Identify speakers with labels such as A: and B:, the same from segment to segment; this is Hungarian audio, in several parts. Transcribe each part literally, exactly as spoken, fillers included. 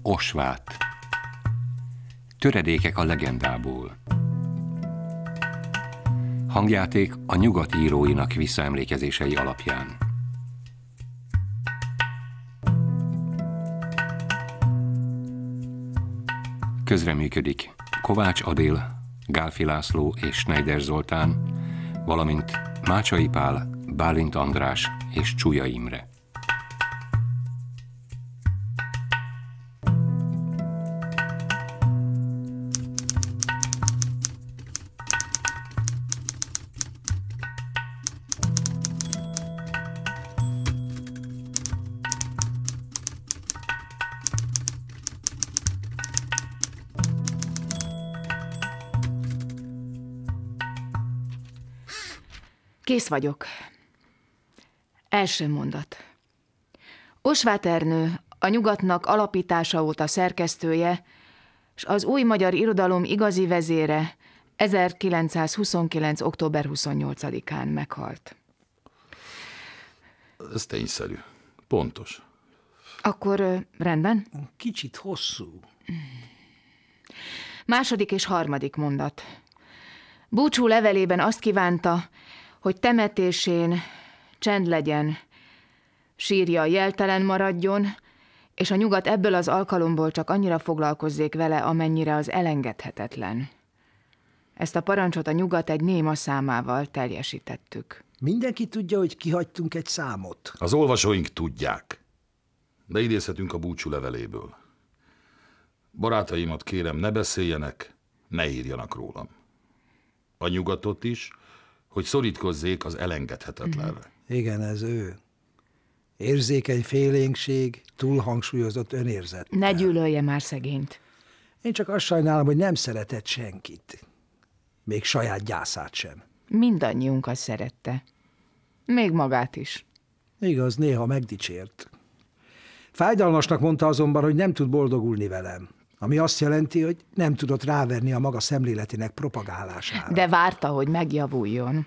A: Osvát. Töredékek a legendából. Hangjáték a nyugat íróinak visszaemlékezései alapján. Közreműködik Kovács Adél, Gálfi László és Schneider Zoltán, valamint Mácsai Pál, Bálint András és Csúlya Imre.
B: Kész vagyok. Első mondat. Osvát Ernő, a Nyugatnak alapítása óta szerkesztője, s az új magyar irodalom igazi vezére ezerkilencszázhuszonkilenc. október huszonnyolcadikán meghalt.
C: Ez tényszerű. Pontos.
B: Akkor rendben?
D: Kicsit hosszú.
B: Második és harmadik mondat. Búcsú levelében azt kívánta, hogy temetésén csend legyen, sírja jeltelen maradjon, és a Nyugat ebből az alkalomból csak annyira foglalkozzék vele, amennyire az elengedhetetlen. Ezt a parancsot a Nyugat egy néma számával teljesítettük.
D: Mindenki tudja, hogy kihagytunk egy számot.
C: Az olvasóink tudják, de idézhetünk a búcsú leveléből. Barátaimat kérem, ne beszéljenek, ne írjanak rólam. A Nyugatot is, hogy szorítkozzék az elengedhetetlenre.
D: Igen, ez ő. Érzékeny félénkség, túlhangsúlyozott önérzet.
B: Ne gyűlölje már szegényt.
D: Én csak azt sajnálom, hogy nem szeretett senkit. Még saját gyászát sem.
B: Mindannyiunkat szerette. Még magát is.
D: Igaz, néha megdicsért. Fájdalmasnak mondta azonban, hogy nem tud boldogulni velem. Ami azt jelenti, hogy nem tudott ráverni a maga szemléletének propagálására.
B: De várta, hogy megjavuljon.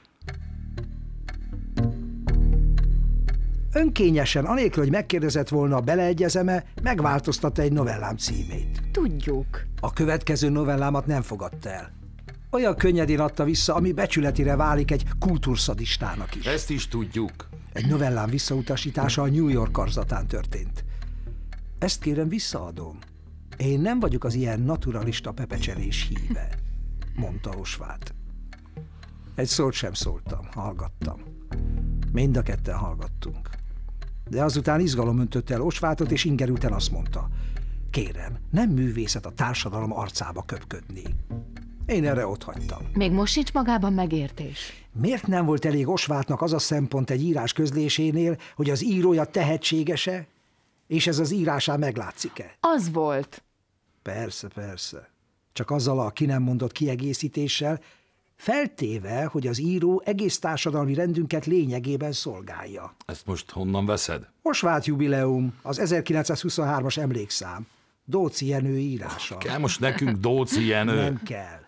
D: Önkényesen, anélkül, hogy megkérdezett volna, beleegyezem-e, megváltoztatta egy novellám címét.
B: Tudjuk.
D: A következő novellámat nem fogadta el. Olyan könnyedén adta vissza, ami becsületére válik egy kultúrszadistának is.
C: Ezt is tudjuk.
D: Egy novellám visszautasítása a New York karzatán történt. Ezt kérem, visszaadom. Én nem vagyok az ilyen naturalista pepecselés híve, mondta Osvát. Egy szót sem szóltam, hallgattam. Mind a ketten hallgattunk. De azután izgalom öntött el Osvátot, és ingerülten azt mondta: kérem, nem művészet a társadalom arcába köpködni. Én erre otthagytam.
B: Még most sincs magában megértés.
D: Miért nem volt elég Osvátnak az a szempont egy írás közlésénél, hogy az írója tehetséges-e, és ez az írásán meglátszik-e?
B: Az volt.
D: Persze, persze. Csak azzal a ki nem mondott kiegészítéssel, feltéve, hogy az író egész társadalmi rendünket lényegében szolgálja.
C: Ezt most honnan veszed?
D: Osvát jubileum, az ezerkilencszázhuszonhármas emlékszám. Dóczy Jenő írása.
C: Kell most nekünk Dóczy Jenő?
D: Nem kell.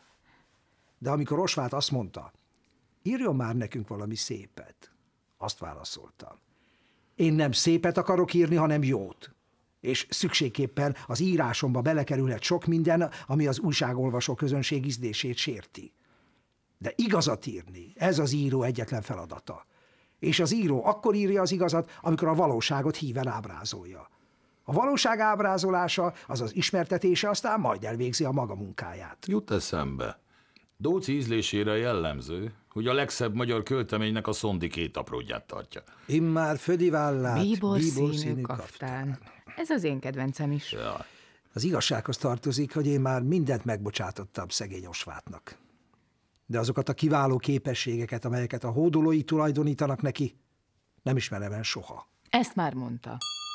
D: De amikor Osvát azt mondta, írjon már nekünk valami szépet, azt válaszoltam. Én nem szépet akarok írni, hanem jót. És szükségképpen az írásomba belekerülhet sok minden, ami az újságolvasó közönség ízlését sérti. De igazat írni, ez az író egyetlen feladata. És az író akkor írja az igazat, amikor a valóságot híven ábrázolja. A valóság ábrázolása, azaz ismertetése aztán majd elvégzi a maga munkáját.
C: Jut eszembe. Dóczy ízlésére jellemző, hogy a legszebb magyar költeménynek a Szondi két apródját tartja.
D: Immár födi vállát,
B: bíbor
D: bíbor
B: színű
D: színű
B: kaftán.
D: kaftán.
B: Ez az én kedvencem is.
C: Ja.
D: Az igazsághoz tartozik, hogy én már mindent megbocsátottam szegény Osvátnak. De azokat a kiváló képességeket, amelyeket a hódolói tulajdonítanak neki, nem ismerem el soha.
B: Ezt már mondta.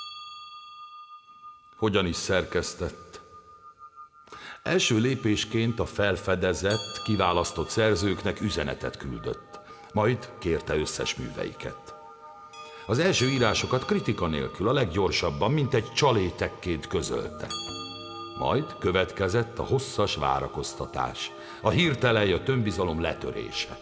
C: Hogyan is szerkesztett? Első lépésként a felfedezett, kiválasztott szerzőknek üzenetet küldött, majd kérte összes műveiket. Az első írásokat kritika nélkül, a leggyorsabban, mint egy csalétekként közölte. Majd következett a hosszas várakoztatás, a hirtelen a önbizalom letörése.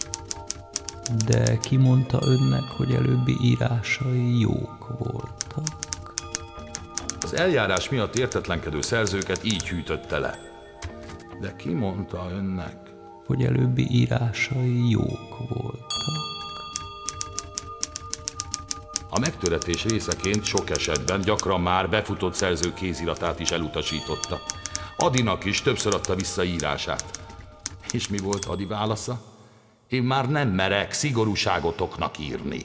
E: De ki mondta önnek, hogy előbbi írásai jók voltak?
C: Az Az eljárás miatt értetlenkedő szerzőket így hűtötte le. De ki mondta önnek?
E: Hogy előbbi írásai jók voltak.
C: A megtöretés részeként sok esetben gyakran már befutott szerző kéziratát is elutasította. Adinak is többször adta vissza írását. És mi volt Adi válasza? Én már nem merek szigorúságotoknak írni.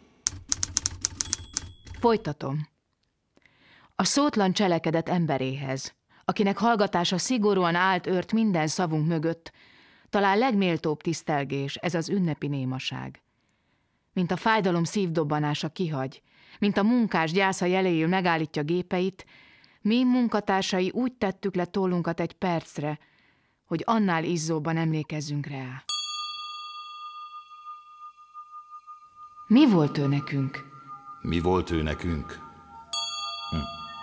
B: Folytatom. A szótlan cselekedet emberéhez, akinek hallgatása szigorúan állt őrt minden szavunk mögött, talán legméltóbb tisztelgés ez az ünnepi némaság. Mint a fájdalom szívdobbanása kihagy, mint a munkás gyásza jeléül megállítja gépeit, mi munkatársai úgy tettük le tollunkat egy percre, hogy annál izzóban emlékezzünk rá. Mi volt ő nekünk?
C: Mi volt ő nekünk? Hm.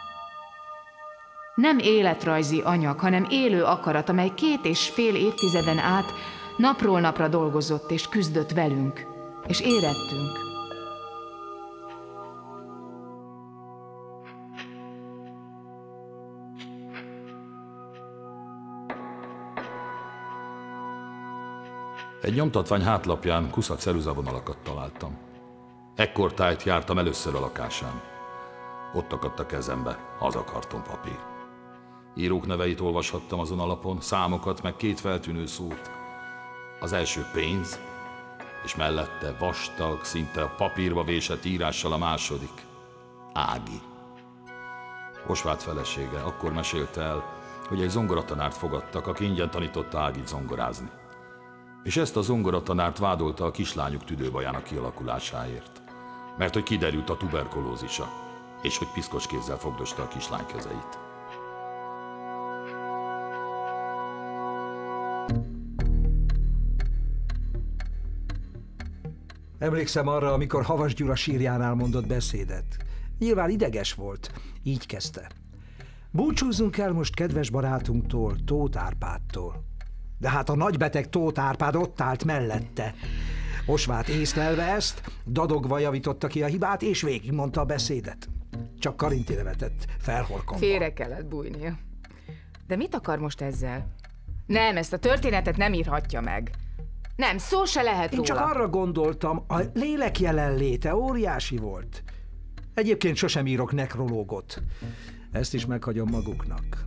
B: Nem életrajzi anyag, hanem élő akarat, amely két és fél évtizeden át napról napra dolgozott és küzdött velünk, és érettünk.
C: Egy nyomtatvány hátlapján kuszac ceruzavonalakat találtam. Ekkor tájt jártam először a lakásán. Ott akadt a kezembe az a kartonpapír. Írók neveit olvashattam azon a lapon, számokat, meg két feltűnő szót. Az első pénz, és mellette vastag, szinte a papírba vésett írással a második. Ági. Osváth felesége akkor mesélte el, hogy egy zongoratanárt fogadtak, aki ingyen tanította Ágit zongorázni. És ezt a zongoratanárt vádolta a kislányuk tüdőbajának kialakulásáért, mert hogy kiderült a tuberkulózisa, és hogy piszkos kézzel fogdosta a kislány kezeit.
D: Emlékszem arra, amikor Havas Gyula sírjánál mondott beszédet. Nyilván ideges volt, így kezdte. Búcsúzzunk el most kedves barátunktól, Tóth Árpádtól. De hát a nagybeteg Tóth Árpád ott állt mellette. Osváth észlelve ezt, dadogva javította ki a hibát, és végigmondta a beszédet. Csak Karinti nevetett, felhorkanva.
B: Félre kellett bújnia. De mit akar most ezzel? Nem, ezt a történetet nem írhatja meg. Nem, szó se lehet
D: Én
B: róla.
D: csak arra gondoltam, a lélek jelenléte óriási volt. Egyébként sosem írok nekrológot. Ezt is meghagyom maguknak.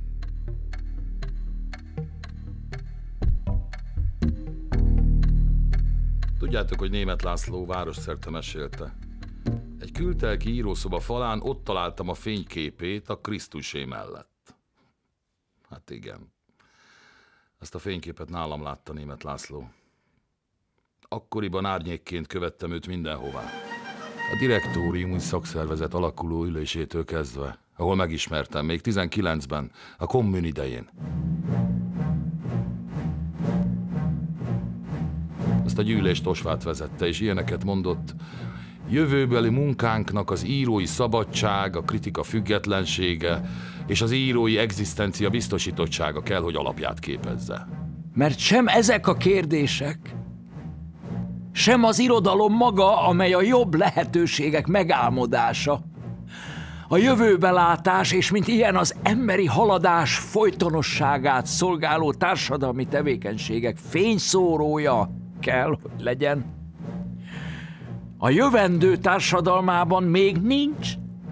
C: Tudjátok, hogy Németh László városszerte mesélte. Egy kültelki írószoba falán ott találtam a fényképét a Krisztusé mellett. Hát igen. Ezt a fényképet nálam látta Németh László. Akkoriban árnyékként követtem őt mindenhová. A direktóriumi szakszervezet alakuló ülésétől kezdve, ahol megismertem még tizenkilencben, a kommun idején. Ezt a gyűlést Osváth vezette, és ilyeneket mondott: jövőbeli munkánknak az írói szabadság, a kritika függetlensége és az írói egzisztencia biztosítottsága kell, hogy alapját képezze.
F: Mert sem ezek a kérdések, sem az irodalom maga, amely a jobb lehetőségek megálmodása, a jövőbelátás és mint ilyen az emberi haladás folytonosságát szolgáló társadalmi tevékenységek fényszórója kell, hogy legyen. A jövendő társadalmában még nincs.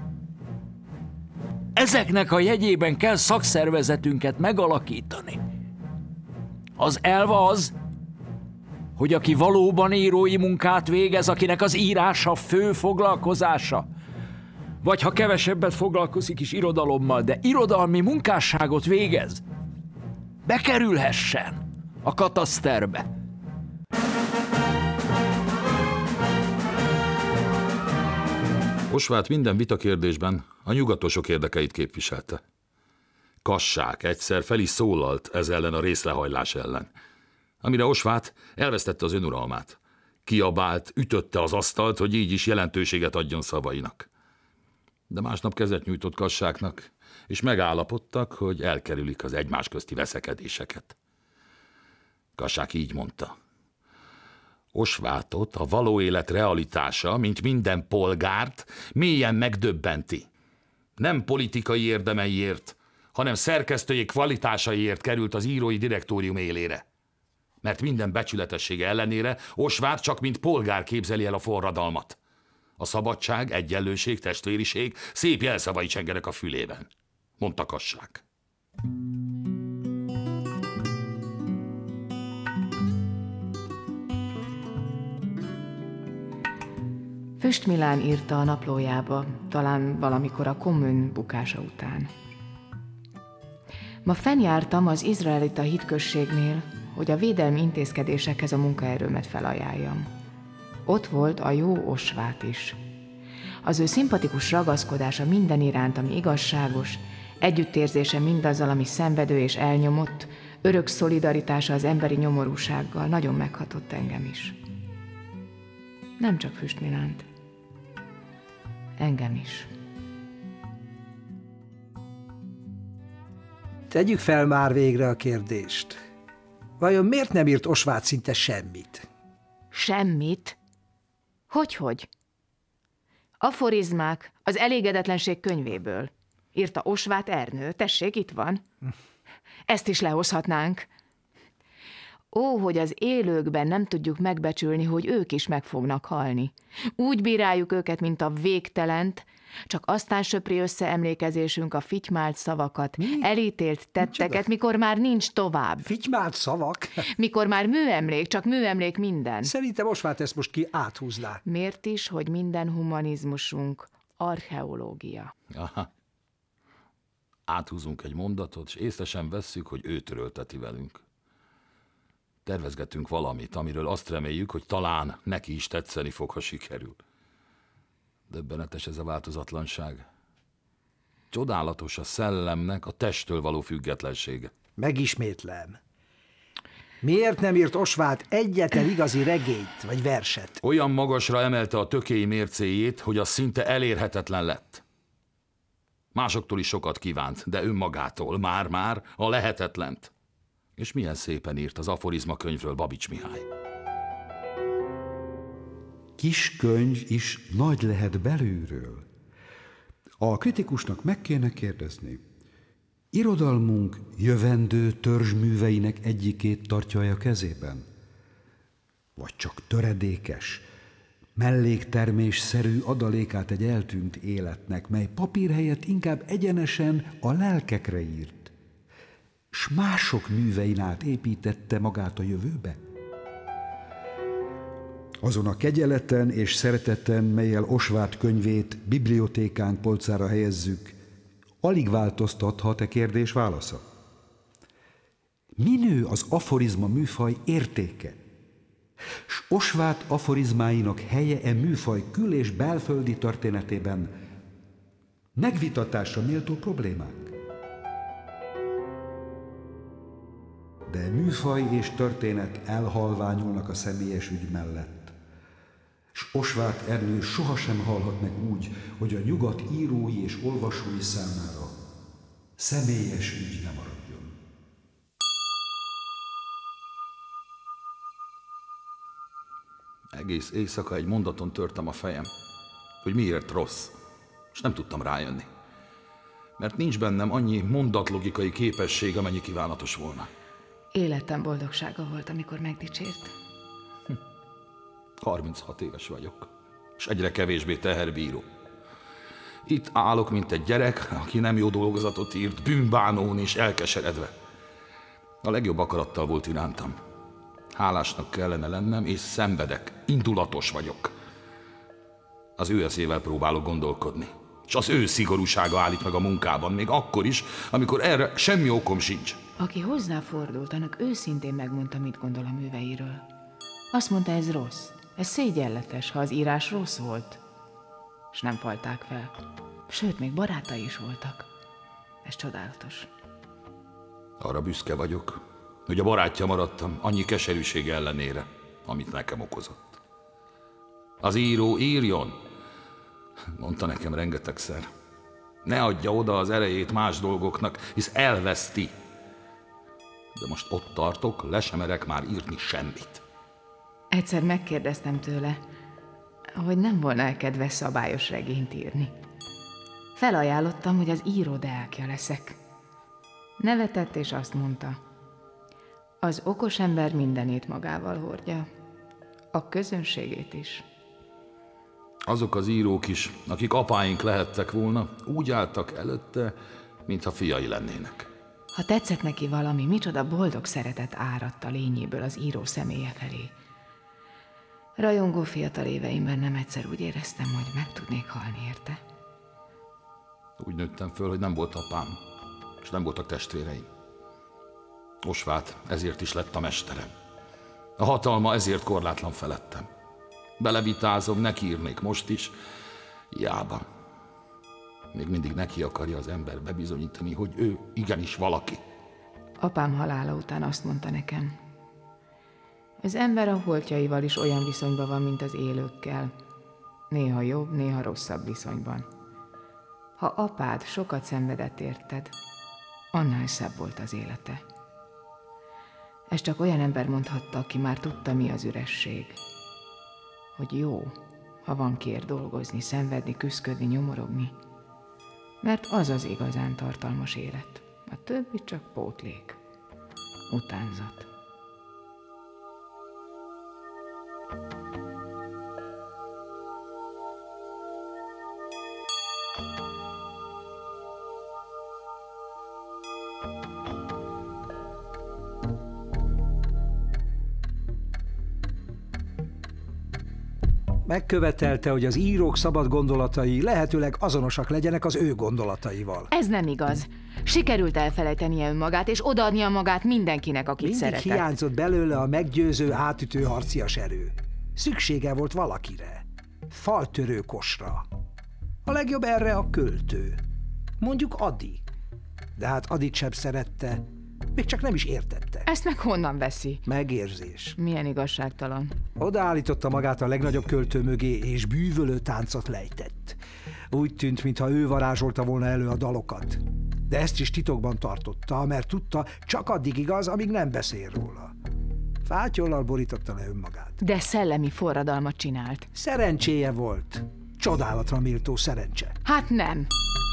F: Ezeknek a jegyében kell szakszervezetünket megalakítani. Az elv az, hogy aki valóban írói munkát végez, akinek az írás a fő foglalkozása, vagy ha kevesebbet foglalkozik is irodalommal, de irodalmi munkásságot végez, bekerülhessen a kataszterbe.
C: Osváth minden vitakérdésben a nyugatosok érdekeit képviselte. Kassák egyszer fel is szólalt ez ellen a részrehajlás ellen, amire Osváth elvesztette az önuralmát. Kiabált, ütötte az asztalt, hogy így is jelentőséget adjon szavainak. De másnap kezet nyújtott Kassáknak, és megállapodtak, hogy elkerülik az egymás közti veszekedéseket. Kassák így mondta: Osváthot a való élet realitása, mint minden polgárt, mélyen megdöbbenti. Nem politikai érdemeiért, hanem szerkesztői kvalitásaiért került az írói direktórium élére. Mert minden becsületessége ellenére Osváth csak mint polgár képzeli el a forradalmat. A szabadság, egyenlőség, testvériség szép jelszavai csengenek a fülében. Mondtakassák.
B: Füst Milán írta a naplójába, talán valamikor a kommun bukása után. Ma fennjártam az izraelita hitközségnél, hogy a védelmi intézkedésekhez a munkaerőmet felajánljam. Ott volt a jó Osváth is. Az ő szimpatikus ragaszkodása minden iránt, ami igazságos, együttérzése mindazzal, ami szenvedő és elnyomott, örök szolidaritása az emberi nyomorúsággal nagyon meghatott engem is. Nem csak Füst Milánt. Engem is.
D: Tegyük fel már végre a kérdést. Vajon miért nem írt Osváth szinte semmit?
B: Semmit? Hogyhogy? Aforizmák az elégedetlenség könyvéből. Írta Osváth Ernő. Tessék, itt van. Ezt is lehozhatnánk. Ó, hogy az élőkben nem tudjuk megbecsülni, hogy ők is meg fognak halni. Úgy bíráljuk őket, mint a végtelent, csak aztán söpri össze emlékezésünk a fitymált szavakat, Mi? elítélt tetteket, Micsoda? Mikor már nincs tovább.
D: Fitymált szavak?
B: Mikor már műemlék, csak műemlék minden.
D: Szerintem Osváth ezt most ki áthúzná.
B: Miért is, hogy minden humanizmusunk archeológia?
C: Aha. Áthúzunk egy mondatot, és észre sem vesszük, hogy ő törölteti velünk. Tervezgetünk valamit, amiről azt reméljük, hogy talán neki is tetszeni fog, ha sikerül. Döbbenetes ez a változatlanság. Csodálatos a szellemnek a testtől való függetlensége.
D: Megismétlem. Miért nem írt Osváth egyetlen igazi regényt vagy verset?
C: Olyan magasra emelte a tökéi mércéjét, hogy az szinte elérhetetlen lett. Másoktól is sokat kívánt, de önmagától már-már a lehetetlent. És milyen szépen írt az aforizma könyvről Babics Mihály.
G: Kis könyv is nagy lehet belülről. A kritikusnak meg kéne kérdezni, irodalmunk jövendő törzsműveinek egyikét tartja a kezében? Vagy csak töredékes, melléktermésszerű adalékát egy eltűnt életnek, mely papír helyett inkább egyenesen a lelkekre írt, s mások művein át építette magát a jövőbe? Azon a kegyeleten és szereteten, melyel Osváth könyvét bibliotékánk polcára helyezzük, alig változtathat e kérdés válasza. Minő az aforizma műfaj értéke, s Osváth aforizmáinak helye e műfaj kül- és belföldi történetében megvitatásra méltó problémák. De műfaj és történet elhalványulnak a személyes ügy mellett. S Osváth Ernő sohasem halhat meg úgy, hogy a nyugat írói és olvasói számára személyes ügy ne maradjon.
C: Egész éjszaka egy mondaton törtem a fejem, hogy miért rossz, és nem tudtam rájönni. Mert nincs bennem annyi mondatlogikai képesség, amennyi kívánatos volna.
B: Életem boldogsága volt, amikor megdicsért.
C: harminchat éves vagyok, és egyre kevésbé teherbíró. Itt állok, mint egy gyerek, aki nem jó dolgozatot írt, bűnbánón és elkeseredve. A legjobb akarattal volt irántam. Hálásnak kellene lennem, és szenvedek, indulatos vagyok. Az ő eszével próbálok gondolkodni, és az ő szigorúsága állít meg a munkában, még akkor is, amikor erre semmi okom sincs.
B: Aki hozzáfordult, annak őszintén megmondta, mit gondol a műveiről. Azt mondta, ez rossz, ez szégyenletes, ha az írás rossz volt. És nem falták fel. Sőt, még barátai is voltak. Ez csodálatos.
C: Arra büszke vagyok, hogy a barátja maradtam annyi keserűség ellenére, amit nekem okozott. Az író írjon, mondta nekem rengetegszer. Ne adja oda az erejét más dolgoknak, hisz elveszti. De most ott tartok, le sem merek már írni semmit.
B: Egyszer megkérdeztem tőle, hogy nem volna kedves szabályos regényt írni. Felajánlottam, hogy az író deákja leszek. Nevetett, és azt mondta, az okos ember mindenét magával hordja, a közönségét is.
C: Azok az írók is, akik apáink lehettek volna, úgy álltak előtte, mintha fiai lennének.
B: Ha tetszett neki valami, micsoda boldog szeretet áradt a lényéből az író személye felé. Rajongó fiatal éveimben nem egyszer úgy éreztem, hogy meg tudnék halni érte.
C: Úgy nőttem föl, hogy nem volt apám, és nem voltak testvéreim. Osvát ezért is lett a mesterem. A hatalma ezért korlátlan felettem. Belevitázom, nekiírnék most is, hiába. Még mindig neki akarja az ember bebizonyítani, hogy ő igenis valaki.
B: Apám halála után azt mondta nekem, az ember a holtjaival is olyan viszonyban van, mint az élőkkel. Néha jobb, néha rosszabb viszonyban. Ha apád sokat szenvedett érted, annál szebb volt az élete. Ezt csak olyan ember mondhatta, aki már tudta, mi az üresség. Hogy jó, ha van kiért dolgozni, szenvedni, küszködni, nyomorogni. Mert az az igazán tartalmas élet. A többi csak pótlék, utánzat.
D: Megkövetelte, hogy az írók szabad gondolatai lehetőleg azonosak legyenek az ő gondolataival.
B: Ez nem igaz. Sikerült elfelejtenie önmagát, és odaadnia magát mindenkinek, akit
D: Mindig
B: szeretett.
D: hiányzott belőle a meggyőző, átütő harcias erő. Szüksége volt valakire. Faltörő kosra. A legjobb erre a költő. Mondjuk Adi. De hát Adit sem szerette. Még csak nem is értette.
B: Ezt meg honnan veszi?
D: Megérzés.
B: Milyen igazságtalan.
D: Odaállította magát a legnagyobb költő mögé, és bűvölő táncot lejtett. Úgy tűnt, mintha ő varázsolta volna elő a dalokat. De ezt is titokban tartotta, mert tudta, csak addig igaz, amíg nem beszél róla. Fátyollal borította le önmagát.
B: De szellemi forradalmat csinált.
D: Szerencséje volt. Csodálatra méltó szerencse.
B: Hát nem.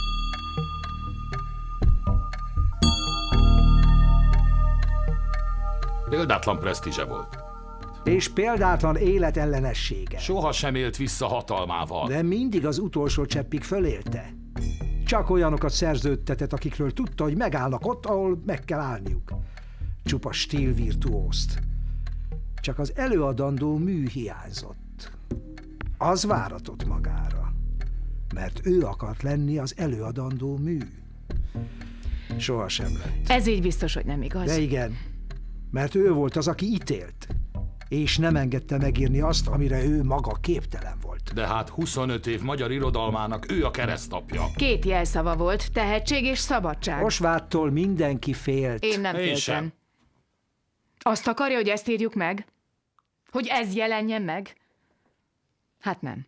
C: Példátlan presztízse volt.
D: És példátlan életellenessége.
C: Soha sem élt vissza hatalmával.
D: De mindig az utolsó cseppig fölélte. Csak olyanokat szerződtetett, akikről tudta, hogy megállnak ott, ahol meg kell állniuk. Csupa stílvirtuózt. Csak az előadandó mű hiányzott. Az váratott magára. Mert ő akart lenni az előadandó mű. Soha sem lett.
B: Ez így biztos, hogy nem igaz.
D: De igen, mert ő volt az, aki ítélt, és nem engedte megírni azt, amire ő maga képtelen volt.
C: De hát huszonöt év magyar irodalmának ő a keresztapja.
B: Két jelszava volt, tehetség és szabadság.
D: Osváttól mindenki félt.
B: Én nem
C: Én
B: féltem.
C: sem.
B: Azt akarja, hogy ezt írjuk meg? Hogy ez jelenjen meg? Hát nem.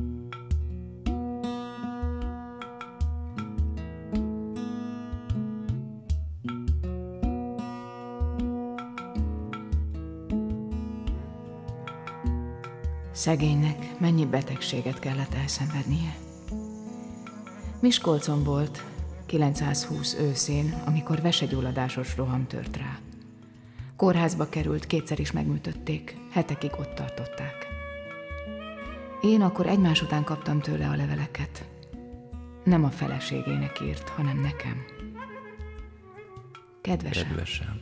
B: Szegénynek mennyi betegséget kellett elszenvednie. Miskolcon volt kilencszázhúsz őszén, amikor vesegyulladásos roham tört rá. Kórházba került, kétszer is megműtötték, hetekig ott tartották. Én akkor egymás után kaptam tőle a leveleket. Nem a feleségének írt, hanem nekem. Kedvesem.
E: Kedvesem.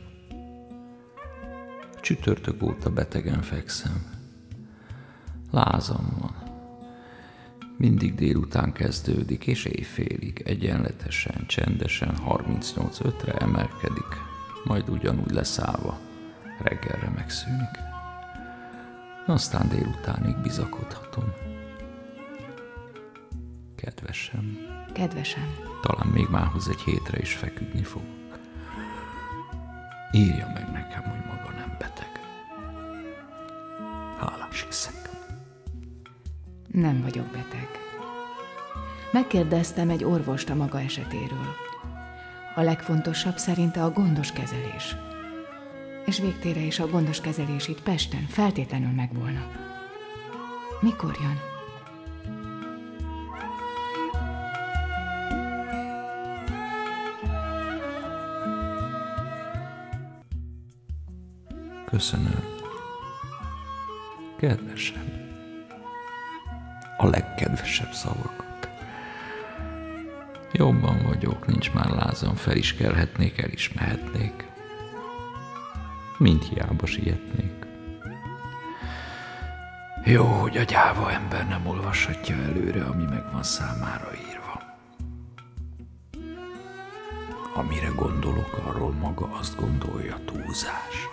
E: Csütörtök óta betegen fekszem. Lázam van. Mindig délután kezdődik, és éjfélig egyenletesen, csendesen harmincnyolc ötre emelkedik, majd ugyanúgy leszállva reggelre megszűnik. Aztán délutánig bizakodhatom. Kedvesem.
B: Kedvesem.
E: Talán még mához egy hétre is feküdni fogok. Írja meg nekem, hogy maga nem beteg. Hálás leszek.
B: Nem vagyok beteg. Megkérdeztem egy orvost a maga esetéről. A legfontosabb szerinte a gondos kezelés. És végtére is a gondos kezelés itt Pesten feltétlenül megvolna. Mikor jön?
F: Köszönöm. Kedvesem. A legkedvesebb szavakat. Jobban vagyok, nincs már lázam, fel is kelhetnék, el is mehetnék. Mind hiába sietnék. Jó, hogy a gyáva ember nem olvashatja előre, ami meg van számára írva. Amire gondolok, arról maga azt gondolja, túlzás.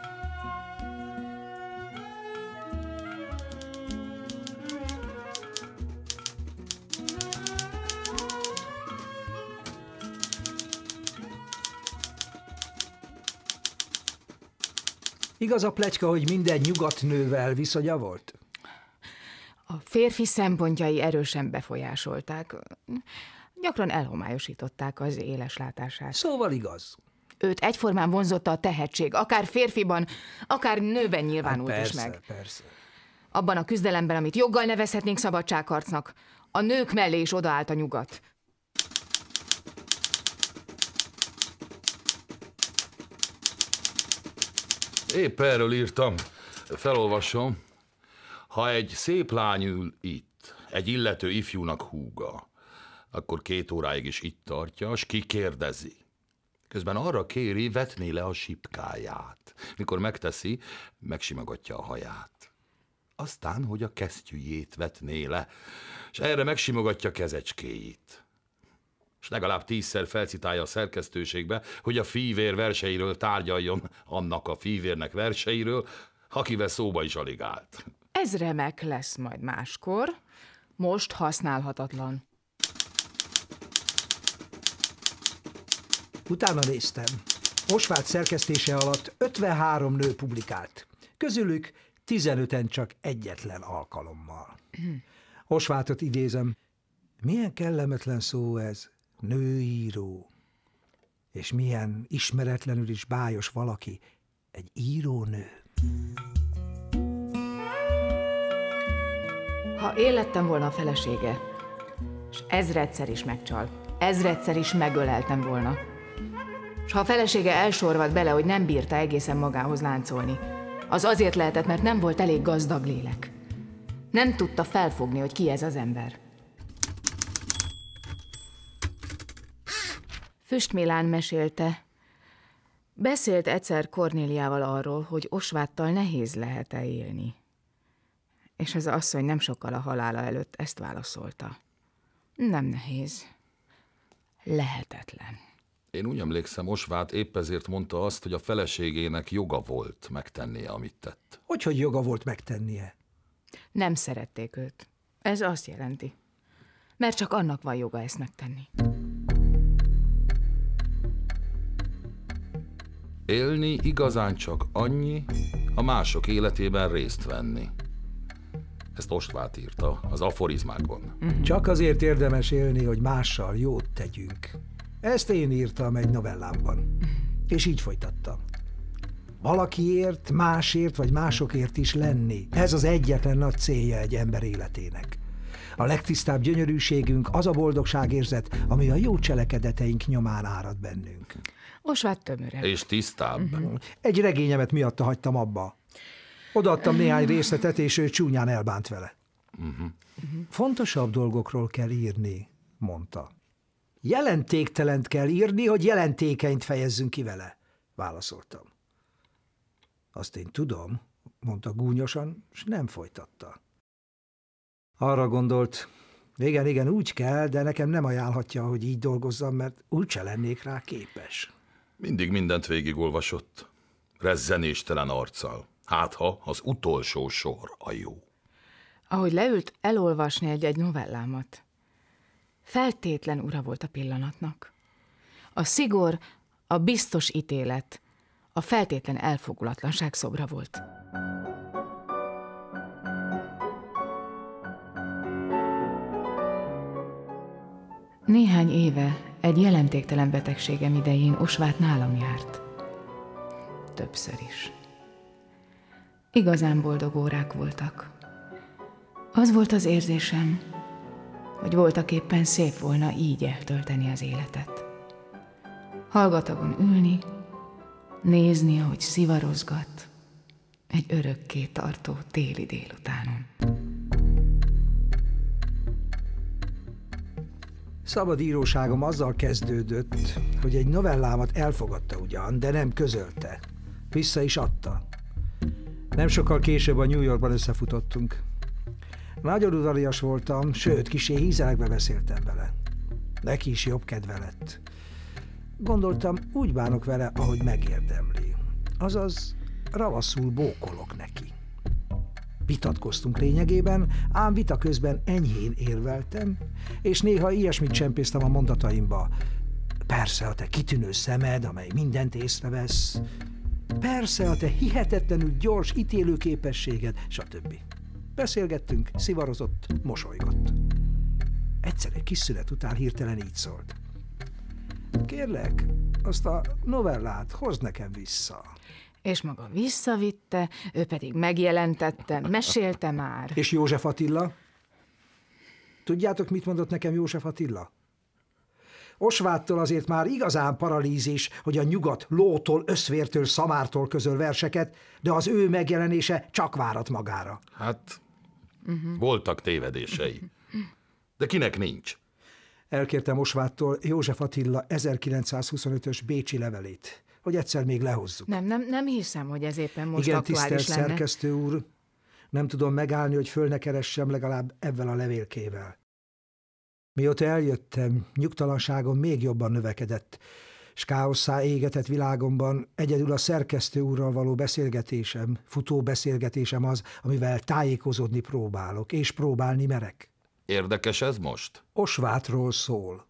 D: Igaz a pletyka, hogy minden nyugatnővel viszonya volt?
B: A férfi szempontjai erősen befolyásolták. Gyakran elhomályosították az éles látását.
D: Szóval igaz.
B: Őt egyformán vonzotta a tehetség, akár férfiban, akár nőben nyilvánult
D: hát
B: is
D: persze,
B: meg.
D: Persze.
B: Abban a küzdelemben, amit joggal nevezhetnénk szabadságharcnak, a nők mellé is odaállt a nyugat.
C: Épp erről írtam. Felolvasom. Ha egy szép lány ül itt, egy illető ifjúnak húga, akkor két óráig is itt tartja, s kikérdezi. Közben arra kéri, vetné le a sipkáját. Mikor megteszi, megsimogatja a haját. Aztán, hogy a kesztyűjét vetné le, és erre megsimogatja kezecskéjét. És legalább tízszer felcitálja a szerkesztőségbe, hogy a fívér verseiről tárgyaljon annak a fívérnek verseiről, akivel szóba is alig állt.
B: Ez remek lesz majd máskor, most használhatatlan.
D: Utána néztem. Osváth szerkesztése alatt ötvenhárom nő publikált. Közülük tizenöten csak egyetlen alkalommal. Osváthot idézem. Milyen kellemetlen szó ez, nőíró. És milyen ismeretlenül is bájos valaki, egy írónő.
B: Ha én lettem volna a felesége, és ezredszer is megcsal, ezredszer is megöleltem volna. És ha a felesége elsorvadt bele, hogy nem bírta egészen magához láncolni, az azért lehetett, mert nem volt elég gazdag lélek. Nem tudta felfogni, hogy ki ez az ember. Füstmilán mesélte. Beszélt egyszer Kornéliával arról, hogy Osváttal nehéz lehet-e élni. És az asszony nem sokkal a halála előtt ezt válaszolta. Nem nehéz. Lehetetlen.
C: Én úgy emlékszem, Osváth épp ezért mondta azt, hogy a feleségének joga volt megtennie, amit tett.
D: Hogyhogy joga volt megtennie?
B: Nem szerették őt. Ez azt jelenti. Mert csak annak van joga ezt megtenni.
C: Élni igazán csak annyi, a mások életében részt venni. Ezt Osváth írta az aforizmákon.
D: Csak azért érdemes élni, hogy mással jót tegyünk. Ezt én írtam egy novellámban. És így folytattam. Valakiért, másért vagy másokért is lenni. Ez az egyetlen nagy célja egy ember életének. A legtisztább gyönyörűségünk az a boldogságérzet, ami a jó cselekedeteink nyomán árad bennünk.
B: Osváth tömöre.
C: És tisztább.
D: Uh-huh. Egy regényemet miatta hagytam abba. Odaadtam néhány részletet, és ő csúnyán elbánt vele. Uh-huh. Uh-huh. Fontosabb dolgokról kell írni, mondta. Jelentéktelent kell írni, hogy jelentékenyt fejezzünk ki vele, válaszoltam. Azt én tudom, mondta gúnyosan, és nem folytatta. Arra gondolt, igen, igen, úgy kell, de nekem nem ajánlhatja, hogy így dolgozzam, mert úgyse lennék rá képes.
C: Mindig mindent végigolvasott, rezzenéstelen arccal. Hát ha az utolsó sor a jó.
B: Ahogy leült elolvasni egy-egy novellámat, feltétlen ura volt a pillanatnak. A szigor, a biztos ítélet, a feltétlen elfogulatlanság szobra volt. Néhány éve, egy jelentéktelen betegségem idején Osváth nálam járt. Többször is. Igazán boldog órák voltak. Az volt az érzésem, hogy voltaképpen szép volna így eltölteni az életet. Hallgatagon ülni, nézni, ahogy szivarozgat, egy örökké tartó téli délutánon.
D: Szabad íróságom azzal kezdődött, hogy egy novellámat elfogadta ugyan, de nem közölte. Vissza is adta. Nem sokkal később a New Yorkban összefutottunk. Nagyon udvarias voltam, sőt, kissé hízelekbe beszéltem vele. Neki is jobb kedve lett. Gondoltam, úgy bánok vele, ahogy megérdemli. Azaz, ravaszul bókolok neki. Vitatkoztunk lényegében, ám vita közben enyhén érveltem, és néha ilyesmit csempésztem a mondataimba. Persze a te kitűnő szemed, amely mindent észrevesz. Persze a te hihetetlenül gyors ítélőképességed, stb. Beszélgettünk, szivarozott, mosolygott. Egyszer egy kis szünet után hirtelen így szólt. Kérlek, azt a novellát hozd nekem vissza.
B: És maga visszavitte, ő pedig megjelentette, mesélte már.
D: És József Attila? Tudjátok, mit mondott nekem József Attila? Osvától azért már igazán paralízis, hogy a nyugat lótól, összvértől, szamártól közöl verseket, de az ő megjelenése csak várat magára.
C: Hát, uh-huh. voltak tévedései. De kinek nincs?
D: Elkértem Osváttól József Attila ezerkilencszázhuszonötös bécsi levelét, hogy egyszer még lehozzuk.
B: Nem, nem, nem hiszem, hogy ez éppen most
D: Igen,
B: aktuális lenne.
D: tisztelt szerkesztő úr, nem tudom megállni, hogy föl ne keressem legalább ebben a levélkével. Mióta eljöttem, nyugtalanságom még jobban növekedett, s káosszá égetett világomban egyedül a szerkesztő úrral való beszélgetésem, futó beszélgetésem az, amivel tájékozódni próbálok, és próbálni merek.
C: Érdekes ez most?
D: Osvátról szól.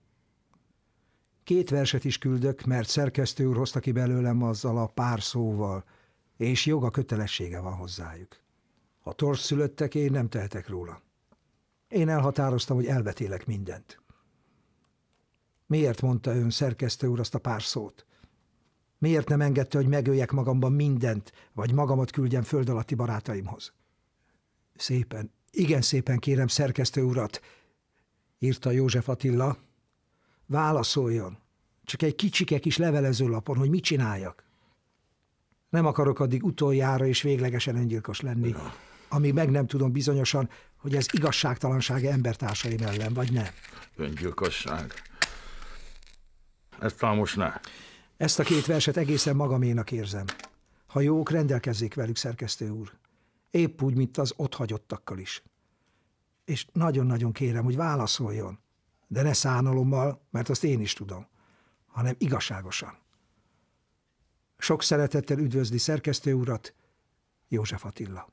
D: Két verset is küldök, mert szerkesztő úr hozta ki belőlem azzal a pár szóval, és joga kötelessége van hozzájuk. Ha torszszülöttek, én nem tehetek róla. Én elhatároztam, hogy elvetélek mindent. Miért mondta ön, szerkesztő úr, azt a pár szót? Miért nem engedte, hogy megöljek magamban mindent, vagy magamat küldjem föld alatti barátaimhoz? Szépen, igen szépen kérem szerkesztő urat, írta József Attila, válaszoljon, csak egy kicsike kis levelezőlapon, hogy mit csináljak. Nem akarok addig utoljára és véglegesen öngyilkos lenni, amíg meg nem tudom bizonyosan, hogy ez igazságtalansága embertársaim ellen, vagy nem.
C: Öngyilkosság. Ezt talán most ne.
D: Ezt a két verset egészen magaménak érzem. Ha jók, rendelkezzék velük, szerkesztő úr. Épp úgy, mint az otthagyottakkal is. És nagyon-nagyon kérem, hogy válaszoljon. De ne szánalommal, mert azt én is tudom, hanem igazságosan. Sok szeretettel üdvözli szerkesztő urat, József Attila.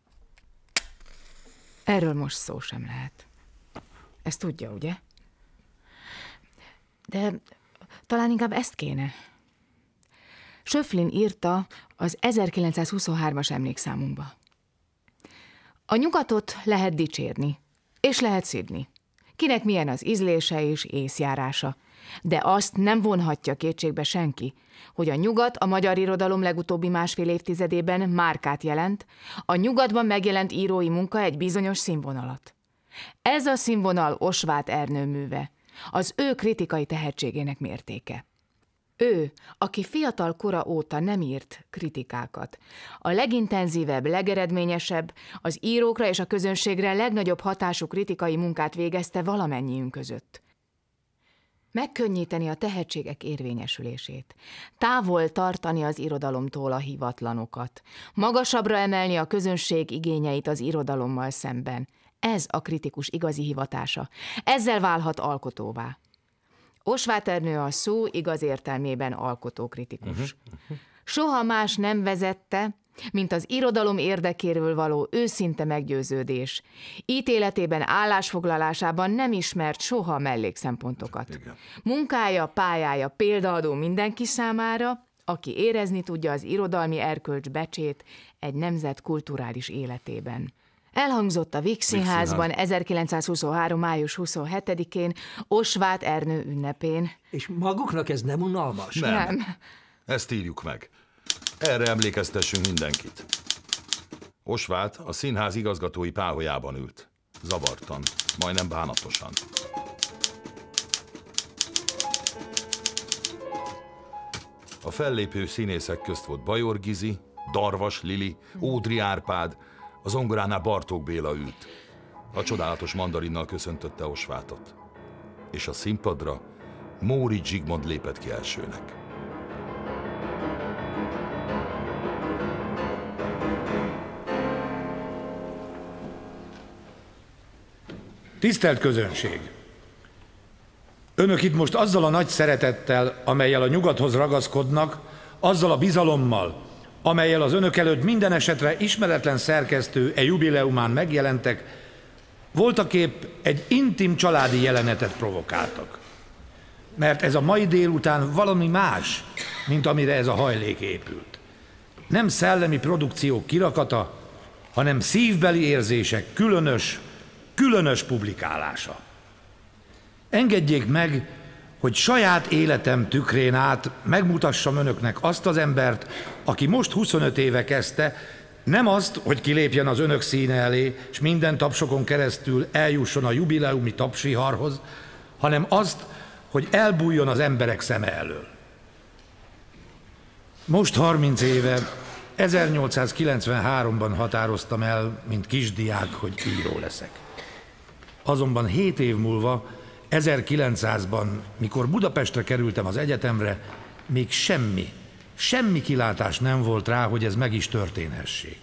B: Erről most szó sem lehet. Ezt tudja, ugye? De talán inkább ezt kéne. Schöpflin írta az ezerkilencszázhuszonhármas emlékszámunkba. A nyugatot lehet dicsérni, és lehet szidni. Kinek milyen az ízlése és észjárása. De azt nem vonhatja kétségbe senki, hogy a nyugat a magyar irodalom legutóbbi másfél évtizedében márkát jelent, a nyugatban megjelent írói munka egy bizonyos színvonalat. Ez a színvonal Osváth Ernő műve, az ő kritikai tehetségének mértéke. Ő, aki fiatal kora óta nem írt kritikákat, a legintenzívebb, legeredményesebb, az írókra és a közönségre legnagyobb hatású kritikai munkát végezte valamennyiünk között. Megkönnyíteni a tehetségek érvényesülését, távol tartani az irodalomtól a hivatlanokat, magasabbra emelni a közönség igényeit az irodalommal szemben. Ez a kritikus igazi hivatása. Ezzel válhat alkotóvá. Osváth Ernő a szó igaz értelmében alkotókritikus. Uh-huh, uh-huh. Soha más nem vezette, mint az irodalom érdekéről való őszinte meggyőződés. Ítéletében, állásfoglalásában nem ismert soha mellékszempontokat. Igen. Munkája, pályája példaadó mindenki számára, aki érezni tudja az irodalmi erkölcs becsét egy nemzet kulturális életében. Elhangzott a Víg Színházban ezerkilencszázhuszonhárom. május huszonhetedikén Osváth Ernő ünnepén.
D: És maguknak ez nem unalmas?
C: Nem.
B: nem.
C: Ezt írjuk meg. Erre emlékeztessünk mindenkit. Osváth a színház igazgatói páholyában ült. Zavartan, majdnem bánatosan. A fellépő színészek közt volt Bajor Gizi, Darvas Lili, Ódri Árpád, a zongoránál Bartók Béla ült. A csodálatos mandarinnal köszöntötte Osvátot. És a színpadra Móricz Zsigmond lépett ki elsőnek.
H: Tisztelt közönség! Önök itt most azzal a nagy szeretettel, amellyel a nyugathoz ragaszkodnak, azzal a bizalommal, amellyel az önök előtt minden esetre ismeretlen szerkesztő e jubileumán megjelentek, voltaképp egy intim családi jelenetet provokáltak. Mert ez a mai délután valami más, mint amire ez a hajlék épült. Nem szellemi produkciók kirakata, hanem szívbeli érzések különös, különös publikálása. Engedjék meg, hogy saját életem tükrén át megmutassam önöknek azt az embert, aki most huszonöt éve kezdte, nem azt, hogy kilépjen az önök színe elé, és minden tapsokon keresztül eljusson a jubileumi tapsviharhoz, hanem azt, hogy elbújjon az emberek szeme elől. Most harminc éve, ezernyolcszázkilencvenháromban határoztam el, mint kisdiák, hogy író leszek. Azonban hét év múlva, ezerkilencszázban, mikor Budapestre kerültem az egyetemre, még semmi, semmi kilátás nem volt rá, hogy ez meg is történhessék.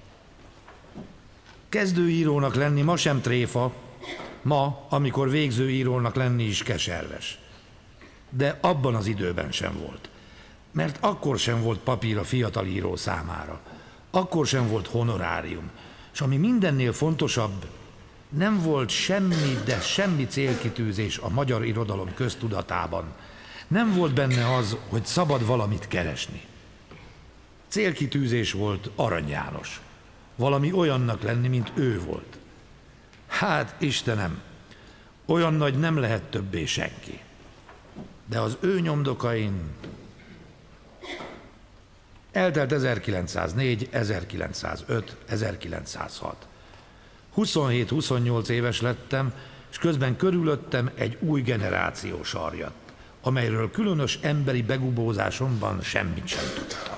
H: Kezdőírónak lenni ma sem tréfa, ma, amikor végzőírónak lenni is keserves. De abban az időben sem volt. Mert akkor sem volt papír a fiatal író számára. Akkor sem volt honorárium. És ami mindennél fontosabb, nem volt semmi, de semmi célkitűzés a magyar irodalom köztudatában. Nem volt benne az, hogy szabad valamit keresni. Célkitűzés volt Arany János. Valami olyannak lenni, mint ő volt. Hát, Istenem, olyan nagy nem lehet többé senki. De az ő nyomdokain... Eltelt ezerkilencszáznégy, ezerkilencszázöt, ezerkilencszázhat. huszonhét-huszonnyolc éves lettem, és közben körülöttem egy új generáció sarjadt, amelyről különös emberi begubózásomban semmit sem tudtam.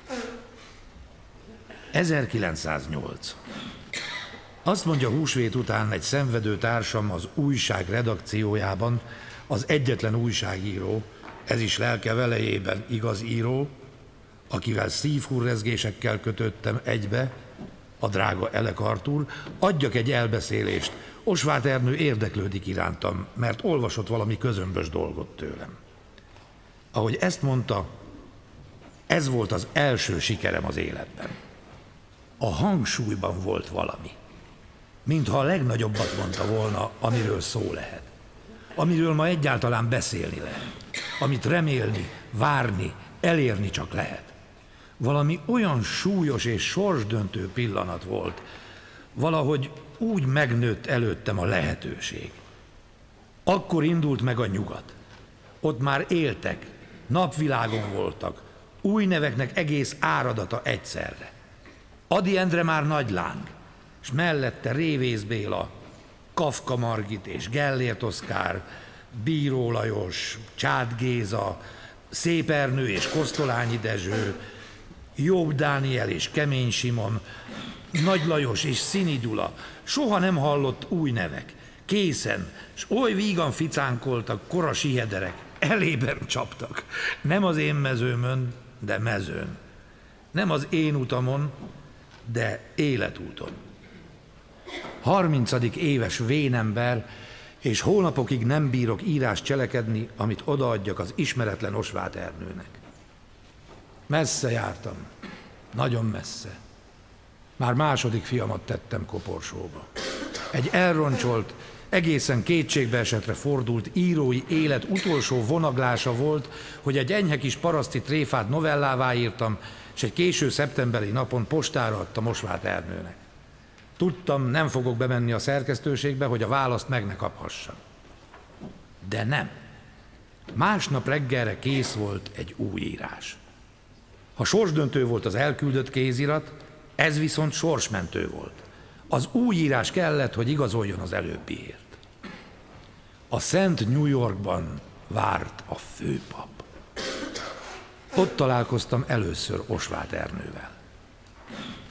H: ezerkilencszáznyolc. Azt mondja húsvét után egy szenvedő társam az újság redakciójában, az egyetlen újságíró, ez is lelke velejében igaz író, akivel szívhurrezgésekkel kötöttem egybe, a drága Elek Artúr, adjak egy elbeszélést. Osváth Ernő érdeklődik irántam, mert olvasott valami közömbös dolgot tőlem. Ahogy ezt mondta, ez volt az első sikerem az életben. A hangsúlyban volt valami. Mintha a legnagyobbat mondta volna, amiről szó lehet. Amiről ma egyáltalán beszélni lehet. Amit remélni, várni, elérni csak lehet. Valami olyan súlyos és sorsdöntő pillanat volt, valahogy úgy megnőtt előttem a lehetőség. Akkor indult meg a nyugat. Ott már éltek, napvilágon voltak, új neveknek egész áradata egyszerre. Ady Endre már nagy láng, és mellette Révész Béla, Kafka Margit és Gellért Oszkár, Bíró Lajos, Csád Géza, Szép Ernő és Kosztolányi Dezső, Jobb Dániel és Kemény Simon, Nagy Lajos és Szini Gyula, soha nem hallott új nevek, készen, s oly vígan ficánkoltak korasi hederek, elében csaptak. Nem az én mezőmön, de mezőn. Nem az én utamon, de életúton. Harmincadik éves vénember, és hónapokig nem bírok írás cselekedni, amit odaadjak az ismeretlen Osváth Ernőnek. Messze jártam, nagyon messze. Már második fiamat tettem koporsóba. Egy elroncsolt, egészen kétségbeesetre fordult írói élet utolsó vonaglása volt, hogy egy enyhe kis paraszti tréfát novellává írtam, és egy késő szeptemberi napon postára adtam Osváth Ernőnek. Tudtam, nem fogok bemenni a szerkesztőségbe, hogy a választ meg ne kaphassam. De nem. Másnap reggelre kész volt egy új írás. Ha sorsdöntő volt az elküldött kézirat, ez viszont sorsmentő volt. Az új írás kellett, hogy igazoljon az előbbiért. A Szent New Yorkban várt a főpap. Ott találkoztam először Osváth Ernővel.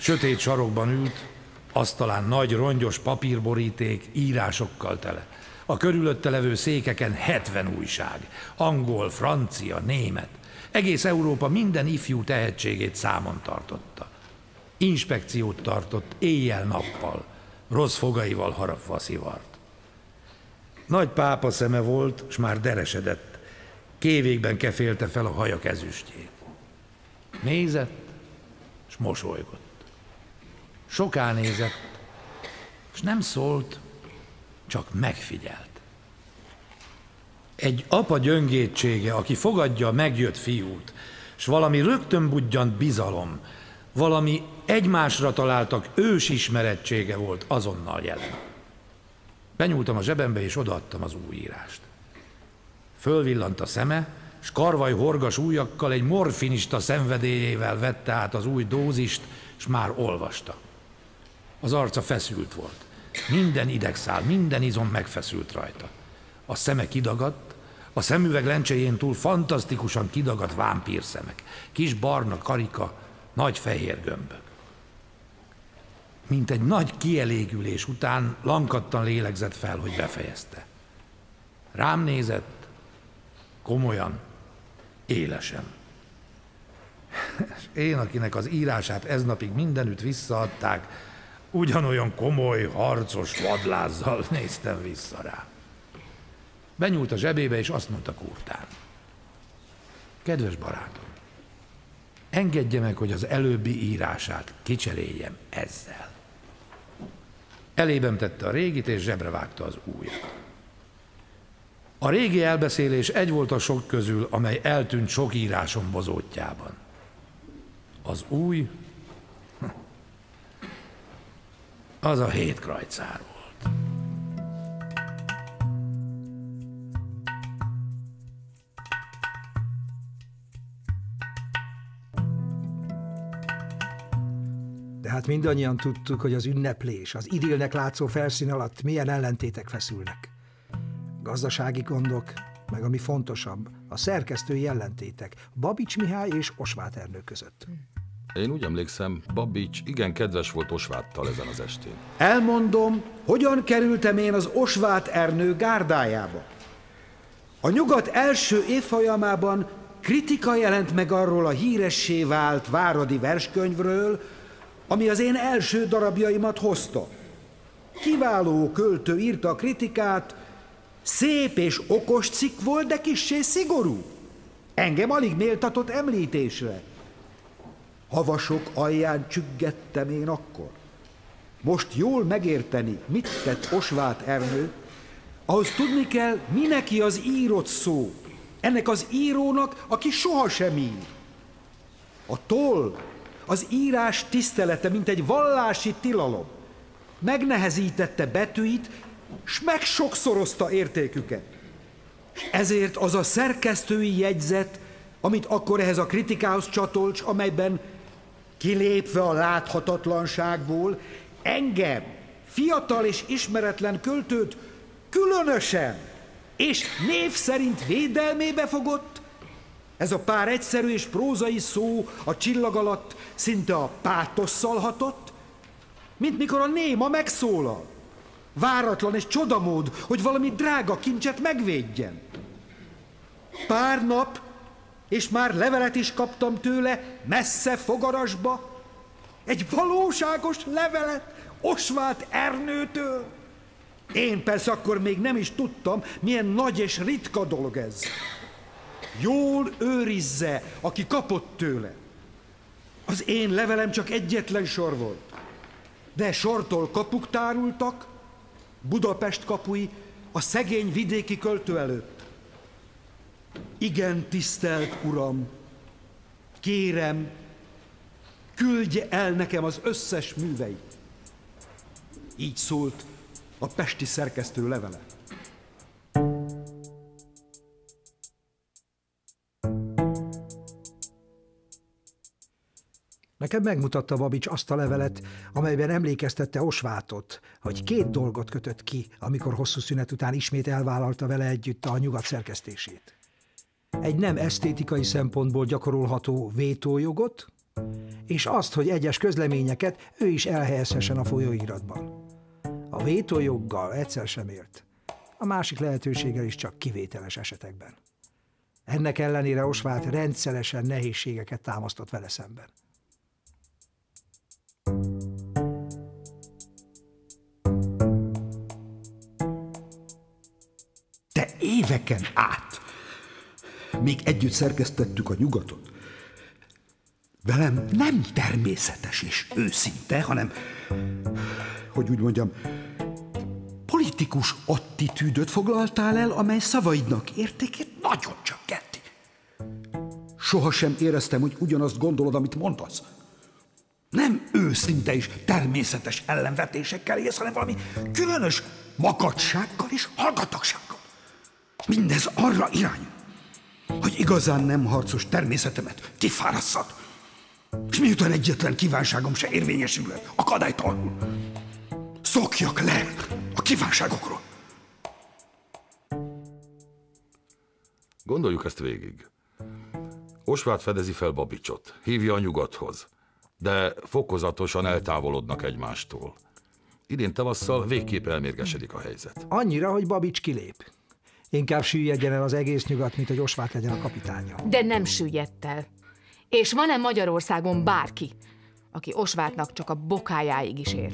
H: Sötét sarokban ült, asztalán nagy rongyos papírboríték, írásokkal tele. A körülötte levő székeken hetven újság, angol, francia, német. Egész Európa minden ifjú tehetségét számon tartotta. Inspekciót tartott éjjel-nappal, rossz fogaival harapva a szivart. Nagy pápa szeme volt, s már deresedett, kévékben kefélte fel a haja ezüstjét. Nézett, s mosolygott. Soká nézett, és nem szólt, csak megfigyelt. Egy apa gyöngétsége, aki fogadja a megjött fiút, s valami rögtön budjant bizalom, valami egymásra találtak ősismerettsége volt azonnal jelen. Benyúltam a zsebembe, és odaadtam az új írást. Fölvillant a szeme, s karvaj horgas ujjakkal egy morfinista szenvedélyével vette át az új dózist, s már olvasta. Az arca feszült volt. Minden idegszál, minden izom megfeszült rajta. A szeme kidagadt, a szemüveg lencséjén túl fantasztikusan kidagadt vámpírszemek. Kis barna karika, nagy fehér gömbök. Mint egy nagy kielégülés után lankadtan lélegzett fel, hogy befejezte. Rám nézett, komolyan, élesen. Én, akinek az írását ez napig mindenütt visszaadták, ugyanolyan komoly, harcos vadlázzal néztem vissza rá. Benyúlt a zsebébe, és azt mondta kurtán: kedves barátom, engedje meg, hogy az előbbi írását kicseréljem ezzel. Elében tette a régit, és zsebre vágta az újat. A régi elbeszélés egy volt a sok közül, amely eltűnt sok írásom bozótjában. Az új, az a hét krajcár volt.
D: De hát mindannyian tudtuk, hogy az ünneplés, az idillnek látszó felszín alatt milyen ellentétek feszülnek. Gazdasági gondok, meg ami fontosabb, a szerkesztői ellentétek Babics Mihály és Osváth Ernő között.
C: Én úgy emlékszem, Babics igen kedves volt Osváttal ezen az estén.
D: Elmondom, hogyan kerültem én az Osváth Ernő gárdájába. A Nyugat első évfolyamában kritika jelent meg arról a híressé vált váradi verskönyvről, ami az én első darabjaimat hozta. Kiváló költő írta a kritikát, szép és okos cikk volt, de kissé szigorú. Engem alig méltatott említésre. Havasok alján csüggettem én akkor. Most jól megérteni, mit tett Osváth Ernő, ahhoz tudni kell, mi neki az írott szó. Ennek az írónak, aki sohasem ír. A toll, az írás tisztelete, mint egy vallási tilalom. Megnehezítette betűit, s megsokszorozta értéküket. És ezért az a szerkesztői jegyzet, amit akkor ehhez a kritikához csatolts, amelyben kilépve a láthatatlanságból, engem, fiatal és ismeretlen költőt különösen és név szerint védelmébe fogott, ez a pár egyszerű és prózai szó a csillag alatt szinte a pátosszal hatott, mint mikor a néma megszólal. Váratlan és csodamód, hogy valami drága kincset megvédjen. Pár nap, és már levelet is kaptam tőle, messze Fogarasba. Egy valóságos levelet Osváth Ernőtől. Én persze akkor még nem is tudtam, milyen nagy és ritka dolog ez. Jól őrizze, aki kapott tőle. Az én levelem csak egyetlen sor volt. De sortól kapuk tárultak, Budapest kapui a szegény vidéki költő előtt. Igen, tisztelt Uram, kérem, küldje el nekem az összes műveit. Így szólt a pesti szerkesztő levele. Nekem megmutatta Babics azt a levelet, amelyben emlékeztette Osváthot, hogy két dolgot kötött ki, amikor hosszú szünet után ismét elvállalta vele együtt a Nyugat szerkesztését. Egy nem esztétikai szempontból gyakorolható vétójogot, És azt, hogy egyes közleményeket ő is elhelyezhessen a folyóiratban. A vétójoggal egyszer sem élt. A másik lehetőséggel is csak kivételes esetekben. Ennek ellenére Osváth rendszeresen nehézségeket támasztott vele szemben.
G: De éveken át, még együtt szerkesztettük a Nyugatot, velem nem természetes és őszinte, hanem, hogy úgy mondjam, politikus attitűdöt foglaltál el, amely szavaidnak értékét nagyon csökkenti. Sohasem éreztem, hogy ugyanazt gondolod, amit mondasz. Nem őszinte és természetes ellenvetésekkel élsz, hanem valami különös makacsággal és hallgatagsággal. Mindez arra irányul, hogy igazán nem harcos természetemet kifárasszad. És miután egyetlen kívánságom se érvényesülhet, akadálytalanul, szokjak le a kívánságokról.
C: Gondoljuk ezt végig. Osváth fedezi fel Babicsot, hívja a Nyugathoz, de fokozatosan eltávolodnak egymástól. Idén tavasszal végképp elmérgesedik a helyzet.
D: Annyira, hogy Babics kilép. Inkább süllyedjen el az egész Nyugat, mint hogy Osváth legyen a kapitánya.
B: De nem süllyedt el. És van-e Magyarországon bárki, aki Osváthnak csak a bokájáig is ér?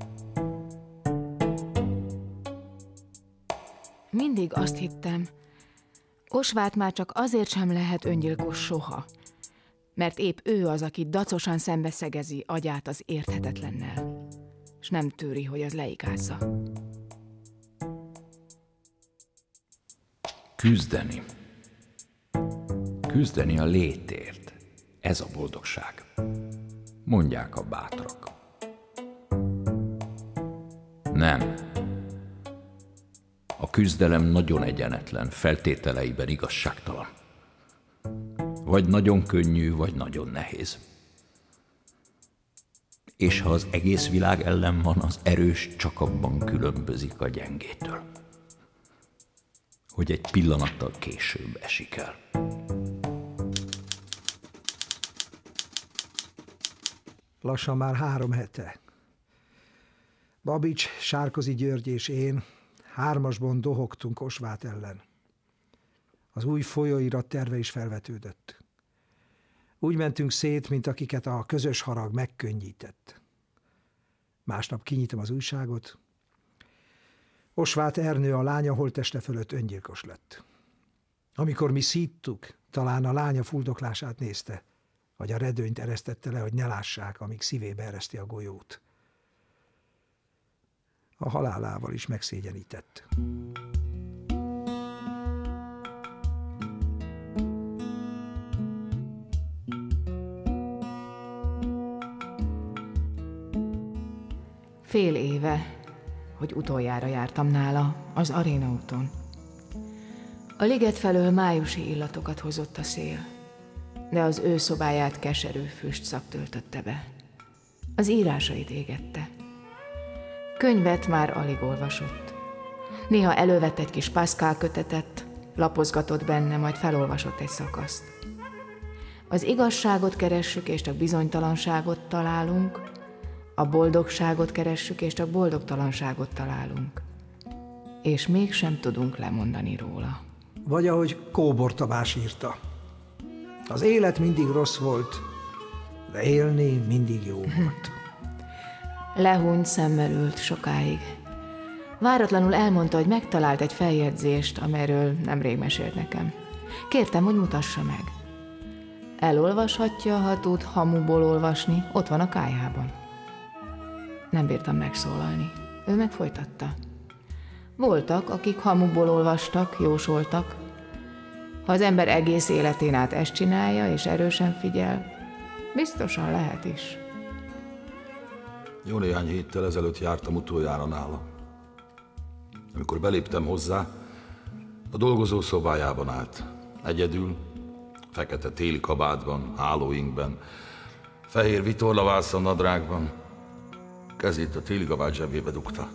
B: Mindig azt hittem, Osváth már csak azért sem lehet öngyilkos soha, mert épp ő az, aki dacosan szembeszegezi agyát az érthetetlennel, és nem tűri, hogy az leigázza.
F: Küzdeni. Küzdeni a létért. Ez a boldogság. Mondják a bátrak. Nem. A küzdelem nagyon egyenetlen, feltételeiben igazságtalan. Vagy nagyon könnyű, vagy nagyon nehéz. És ha az egész világ ellen van, az erős csak abban különbözik a gyengétől, hogy egy pillanattal később esik el.
D: Lassan már három hete. Babics, Sárközi György és én hármasban dohogtunk Osváth ellen. Az új folyóirat terve is felvetődött. Úgy mentünk szét, mint akiket a közös harag megkönnyített. Másnap kinyitom az újságot. Osváth Ernő a lánya holtteste fölött öngyilkos lett. Amikor mi szíttuk, talán a lánya fuldoklását nézte, vagy a redőnyt eresztette le, hogy ne lássák, amíg szívébe ereszti a golyót. A halálával is megszégyenített.
B: Fél éve, hogy utoljára jártam nála, az Aréna úton. A liget felől májusi illatokat hozott a szél, de az ő szobáját keserű füstszak töltötte be. Az írásait égette. Könyvet már alig olvasott. Néha elővett egy kis Pascal kötetet, lapozgatott benne, majd felolvasott egy szakaszt. Az igazságot keressük, és csak bizonytalanságot találunk, a boldogságot keressük, és csak boldogtalanságot találunk. És mégsem tudunk lemondani róla.
D: Vagy ahogy Kóbor Tamás írta. Az élet mindig rossz volt, de élni mindig jó volt.
B: Lehúnyt szemmel ült sokáig. Váratlanul elmondta, hogy megtalált egy feljegyzést, amelyről nemrég mesélt nekem. Kértem, hogy mutassa meg. Elolvashatja, ha tud hamuból olvasni, ott van a kályhában. Nem bírtam megszólalni. Ő meg folytatta. Voltak, akik hamuból olvastak, jósoltak. Ha az ember egész életén át ezt csinálja, és erősen figyel, biztosan lehet is.
C: Jó néhány héttel ezelőtt jártam utoljára nála. Amikor beléptem hozzá, a dolgozó szobájában állt. Egyedül, fekete téli kabátban, hálóinkben, fehér vitorlavászon nadrágban, kezét a téli kabát zsebébe dugta.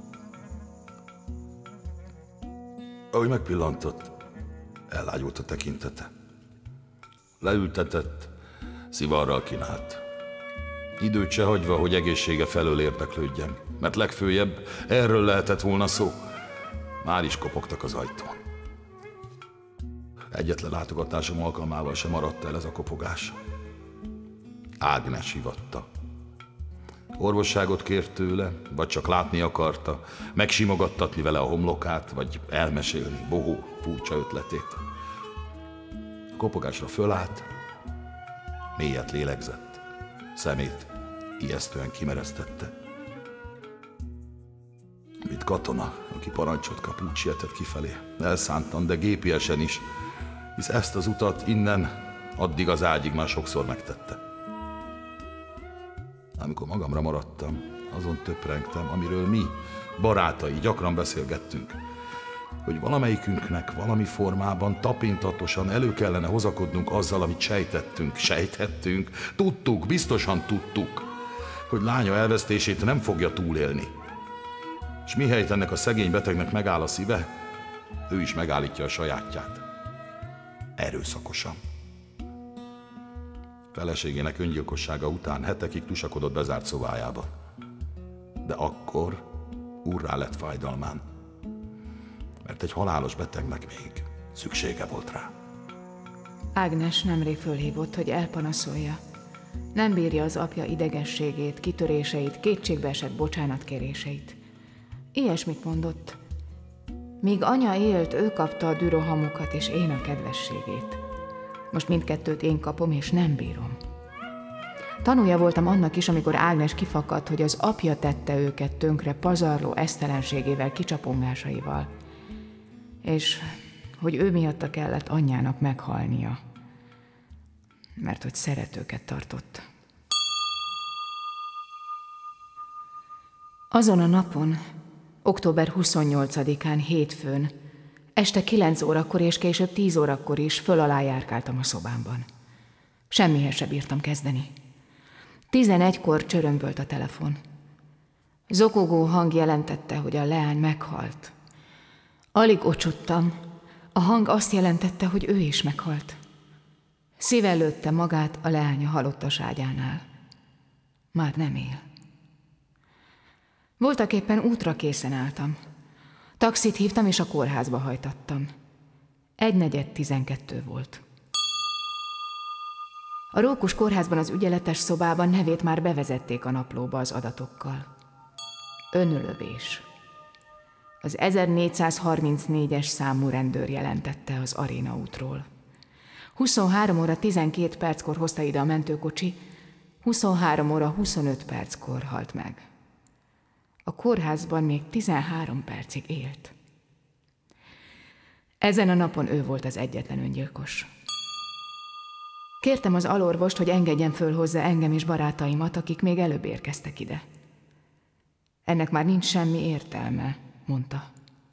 C: Ahogy megpillantott, ellágyult a tekintete. Leültetett, Szivarral kínált. Időt se hagyva, hogy egészsége felől érdeklődjem, mert legfőjebb erről lehetett volna szó. Már is kopogtak az ajtón. Egyetlen látogatásom alkalmával sem maradt el ez a kopogás. Ágnes hívatta. Orvosságot kért tőle, vagy csak látni akarta, megsimogattatni vele a homlokát, vagy elmesélni bohó furcsa ötletét. A kopogásra fölállt, mélyet lélegzett, szemét ijesztően kimeresztette. Mint katona, aki parancsot kap, úgy sietett kifelé. Elszántan, de gépiesen is, hisz ezt az utat innen addig az ágyig már sokszor megtette. Amikor magamra maradtam, azon töprengtem, amiről mi, barátai, gyakran beszélgettünk, hogy valamelyikünknek valami formában tapintatosan elő kellene hozakodnunk azzal, amit sejtettünk, sejthettünk, tudtuk, biztosan tudtuk, hogy lánya elvesztését nem fogja túlélni. És mihelyt ennek a szegény betegnek megáll a szíve, ő is megállítja a sajátját. Erőszakosan. Feleségének öngyilkossága után hetekig tusakodott bezárt szobájában. De akkor úrrá lett fájdalmán, mert egy halálos betegnek még szüksége volt rá.
B: Ágnes nemrég fölhívott, hogy elpanaszolja. Nem bírja az apja idegességét, kitöréseit, kétségbeesett bocsánatkéréseit. Ilyesmit mondott. Míg anya élt, ő kapta a dürohamukat, és én a kedvességét. Most mindkettőt én kapom, és nem bírom. Tanúja voltam annak is, amikor Ágnes kifakadt, hogy az apja tette őket tönkre pazarló esztelenségével, kicsapongásaival, és hogy ő miatta kellett anyjának meghalnia, mert hogy szeretőket tartott. Azon a napon, október huszonnyolcadikán, hétfőn, este kilenc órakor és később tíz órakor is föl-alá járkáltam a szobámban. Semmihez se bírtam kezdeni. Tizenegykor csörömbölt a telefon. Zokogó hang jelentette, hogy a leány meghalt. Alig ocsuttam. A hang azt jelentette, hogy ő is meghalt. Szíven lőtte magát a leánya halottas ágyánál. Már nem él. Voltaképpen útra készen álltam. Taxit hívtam, és a kórházba hajtattam. Egynegyed tizenkettő volt. A Rókus kórházban az ügyeletes szobában nevét már bevezették a naplóba az adatokkal. Önlövés. Az ezernégyszázharmincnégyes számú rendőr jelentette az Aréna útról. huszonhárom óra tizenkét perckor hozta ide a mentőkocsi, huszonhárom óra huszonöt perckor halt meg. A kórházban még tizenhárom percig élt. Ezen a napon ő volt az egyetlen öngyilkos. Kértem az alorvost, hogy engedjen föl hozzá engem és barátaimat, akik még előbb érkeztek ide. Ennek már nincs semmi értelme, mondta.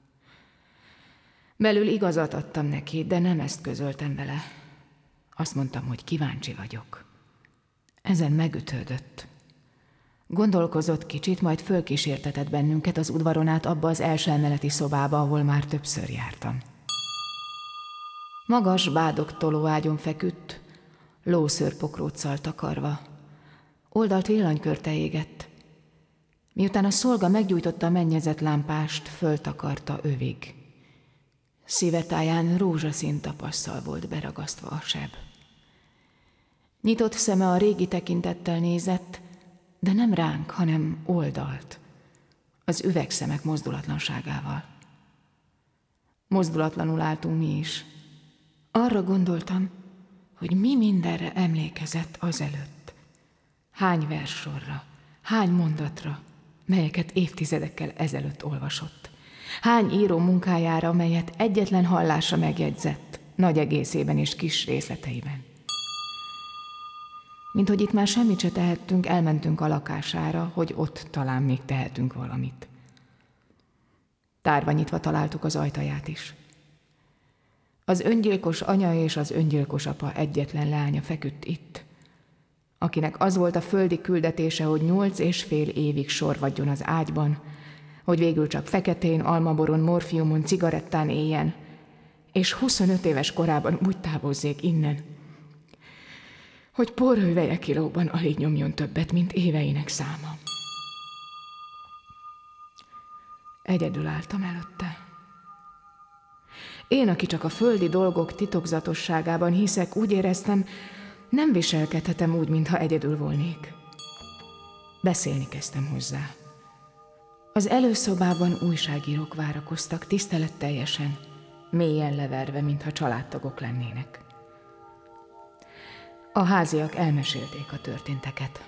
B: Belül igazat adtam neki, de nem ezt közöltem vele. Azt mondtam, hogy kíváncsi vagyok. Ezen megütődött. Gondolkozott kicsit, majd fölkísértetett bennünket az udvaron át abba az első emeleti szobába, ahol már többször jártam. Magas, bádog tolóágyon feküdt, lószőrpokróccal takarva. Oldalt villanykörte égett. Miután a szolga meggyújtotta a mennyezett lámpást, föltakarta övig. Szívetáján rózsaszín tapasszal volt beragasztva a seb. Nyitott szeme a régi tekintettel nézett, de nem ránk, hanem oldalt, az üvegszemek mozdulatlanságával. Mozdulatlanul álltunk mi is. Arra gondoltam, hogy mi mindenre emlékezett azelőtt. Hány verssorra, hány mondatra, melyeket évtizedekkel ezelőtt olvasott. Hány író munkájára, melyet egyetlen hallásra megjegyzett, nagy egészében és kis részleteiben. Mint hogy itt már semmit se tehettünk, elmentünk a lakására, hogy ott talán még tehetünk valamit. Tárva nyitva találtuk az ajtaját is. Az öngyilkos anya és az öngyilkos apa egyetlen leánya feküdt itt, akinek az volt a földi küldetése, hogy nyolc és fél évig sorvadjon az ágyban, hogy végül csak feketén, almaboron, morfiumon, cigarettán éljen, és huszonöt éves korában úgy távozzék innen, hogy porhőveje kilóban alig nyomjon többet, mint éveinek száma. Egyedül álltam előtte. Én, aki csak a földi dolgok titokzatosságában hiszek, úgy éreztem, nem viselkedhetem úgy, mintha egyedül volnék. Beszélni kezdtem hozzá. Az előszobában újságírók várakoztak, tiszteletteljesen, mélyen leverve, mintha családtagok lennének. A háziak elmesélték a történteket.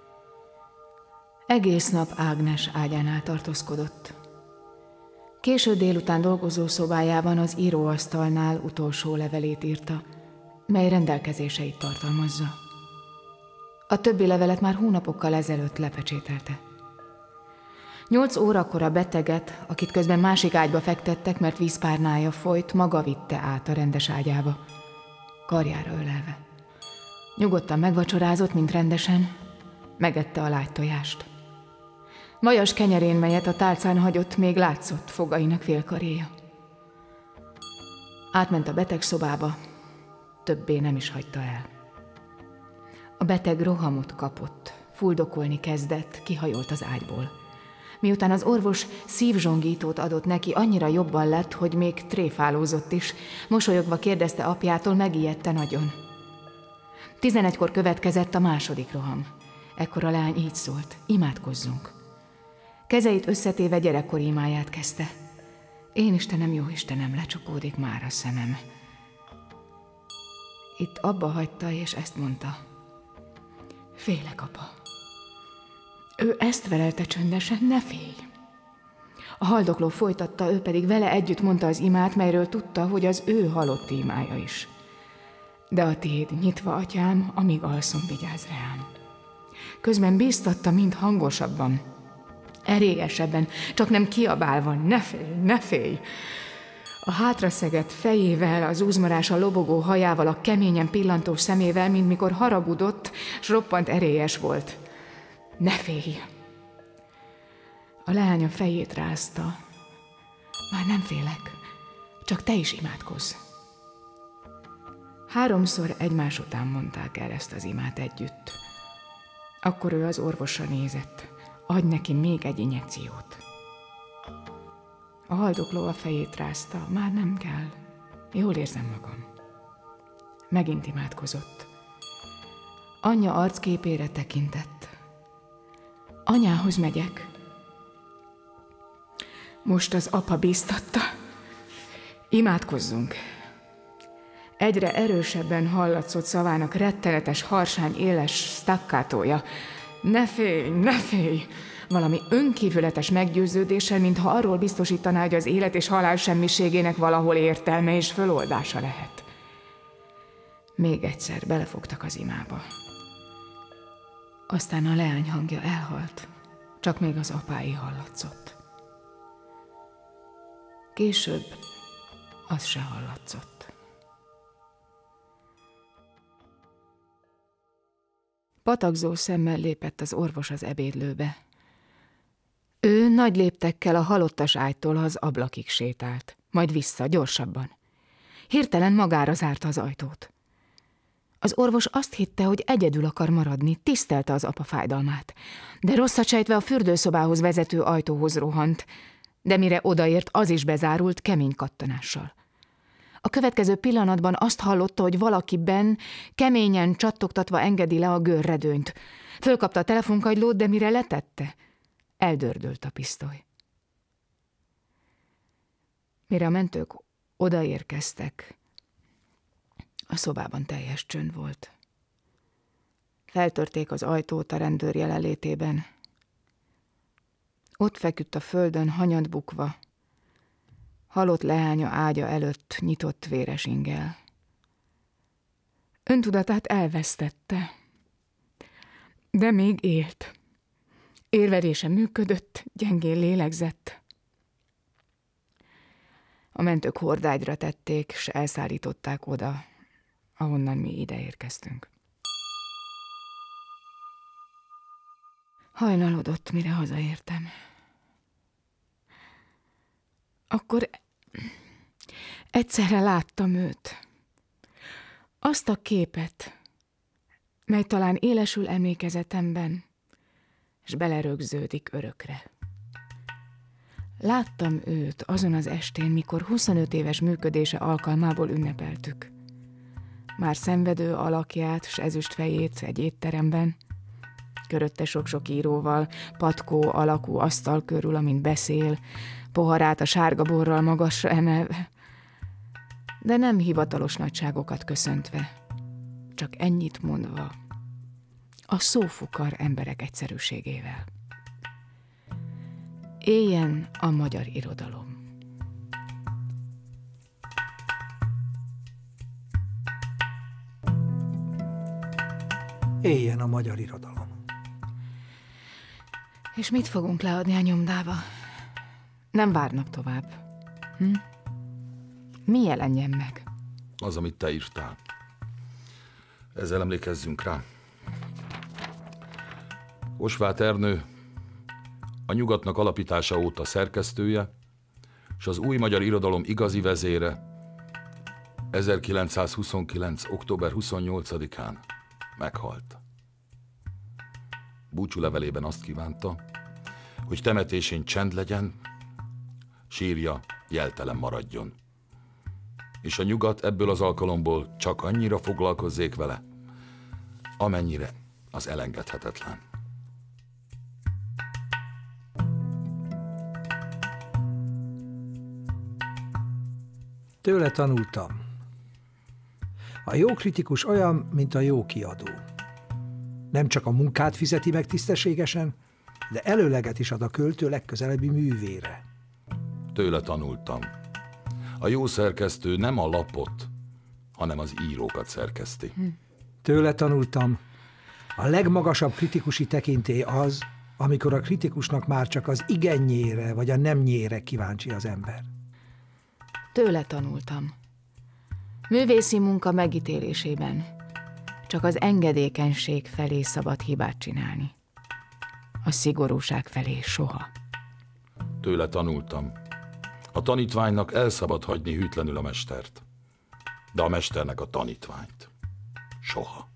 B: Egész nap Ágnes ágyánál tartózkodott. Késő délután dolgozószobájában az íróasztalnál utolsó levelét írta, mely rendelkezéseit tartalmazza. A többi levelet már hónapokkal ezelőtt lepecsételte. Nyolc órakor a beteget, akit közben másik ágyba fektettek, mert vízpárnája folyt, maga vitte át a rendes ágyába, karjára ölelve. Nyugodtan megvacsorázott, mint rendesen, megette a lágy tojást. Vajas kenyerén, melyet a tálcán hagyott, még látszott fogainak félkaréja. Átment a beteg szobába, többé nem is hagyta el. A beteg rohamot kapott, fuldokolni kezdett, kihajolt az ágyból. Miután az orvos szívzsongítót adott neki, annyira jobban lett, hogy még tréfálózott is. Mosolyogva kérdezte apjától, megijedte nagyon. Tizenegykor következett a második roham. Ekkor a leány így szólt: imádkozzunk. Kezeit összetéve gyerekkori imáját kezdte. Én Istenem, jó Istenem, lecsukódik már a szemem. Itt abba hagyta, és ezt mondta: félek, apa. Ő ezt velelte csöndesen, ne félj. A haldokló folytatta, ő pedig vele együtt mondta az imát, melyről tudta, hogy az ő halott imája is. De a tiéd nyitva, atyám, amíg alszom, vigyázz rám. Közben bíztatta mind hangosabban, erélyesebben, csak nem kiabálva: ne félj, ne félj. A hátraszegett fejével, az úzmarása lobogó hajával, a keményen pillantó szemével, mint mikor haragudott, s roppant erélyes volt. Ne félj! A leány a fejét rázta. Már nem félek, csak te is imádkozz. Háromszor egymás után mondták el ezt az imát együtt. Akkor ő az orvosra nézett: adj neki még egy injekciót. A haldokló a fejét rázta: már nem kell, jól érzem magam. Megint imádkozott. Anyja arcképére tekintett. Anyához megyek. Most az apa bíztatta: imádkozzunk. Egyre erősebben hallatszott szavának rettenetes, harsány, éles staccatója. Ne félj, ne félj! Valami önkívületes meggyőződéssel, mintha arról biztosítaná, hogy az élet és halál semmiségének valahol értelme és föloldása lehet. Még egyszer belefogtak az imába. Aztán a leány hangja elhalt, csak még az apái hallatszott. Később az se hallatszott. Patakzó szemmel lépett az orvos az ebédlőbe. Ő nagy léptekkel a halottas ágytól az ablakig sétált, majd vissza, gyorsabban. Hirtelen magára zárta az ajtót. Az orvos azt hitte, hogy egyedül akar maradni, tisztelte az apa fájdalmát, de rosszat sejtve a fürdőszobához vezető ajtóhoz rohant, de mire odaért, az is bezárult kemény kattanással. A következő pillanatban azt hallotta, hogy valaki benn keményen csattogtatva engedi le a görredőnyt. Fölkapta a telefonkagylót, de mire letette, eldördült a pisztoly. Mire a mentők odaérkeztek, a szobában teljes csönd volt. Feltörték az ajtót a rendőr jelenlétében. Ott feküdt a földön, hanyat bukva, halott leánya ágya előtt nyitott véres inggel. Öntudatát elvesztette, de még élt. Érvelése működött, gyengén lélegzett. A mentők hordágyra tették, s elszállították oda, ahonnan mi ide érkeztünk. Hajnalodott, mire hazaértem. Akkor egyszerre láttam őt. Azt a képet, mely talán élesül emlékezetemben, és belerögződik örökre. Láttam őt azon az estén, mikor huszonöt éves működése alkalmából ünnepeltük. Már szenvedő alakját s ezüstfejét egy étteremben, körötte sok-sok íróval, patkó alakú asztal körül, amint beszél, poharát a sárga borral magasra emelve, de nem hivatalos nagyságokat köszöntve, csak ennyit mondva, a szófukar emberek egyszerűségével. Éljen a magyar irodalom!
D: Éljen a magyar irodalom!
B: És mit fogunk leadni a nyomdába? Nem várnak tovább. Hm? Mi jelenjen meg?
C: Az, amit te írtál. Ezzel emlékezzünk rá. Osváth Ernő a Nyugatnak alapítása óta szerkesztője, és az új magyar irodalom igazi vezére ezerkilencszázhuszonkilenc. október huszonnyolcadikán meghalt. Búcsúlevelében azt kívánta, hogy temetésén csend legyen, sírja jeltelen maradjon. És a Nyugat ebből az alkalomból csak annyira foglalkozzék vele, amennyire az elengedhetetlen.
D: Tőle tanultam. A jó kritikus olyan, mint a jó kiadó. Nem csak a munkát fizeti meg tisztességesen, de előleget is ad a költő legközelebbi művére.
C: Tőle tanultam. A jó szerkesztő nem a lapot, hanem az írókat szerkeszti.
D: Tőle tanultam. A legmagasabb kritikusi tekintély az, amikor a kritikusnak már csak az igennyére vagy a nemnyére kíváncsi az ember.
B: Tőle tanultam. Művészi munka megítélésében csak az engedékenység felé szabad hibát csinálni. A szigorúság felé soha.
C: Tőle tanultam. A tanítványnak el szabad hagyni hűtlenül a mestert, de a mesternek a tanítványt soha.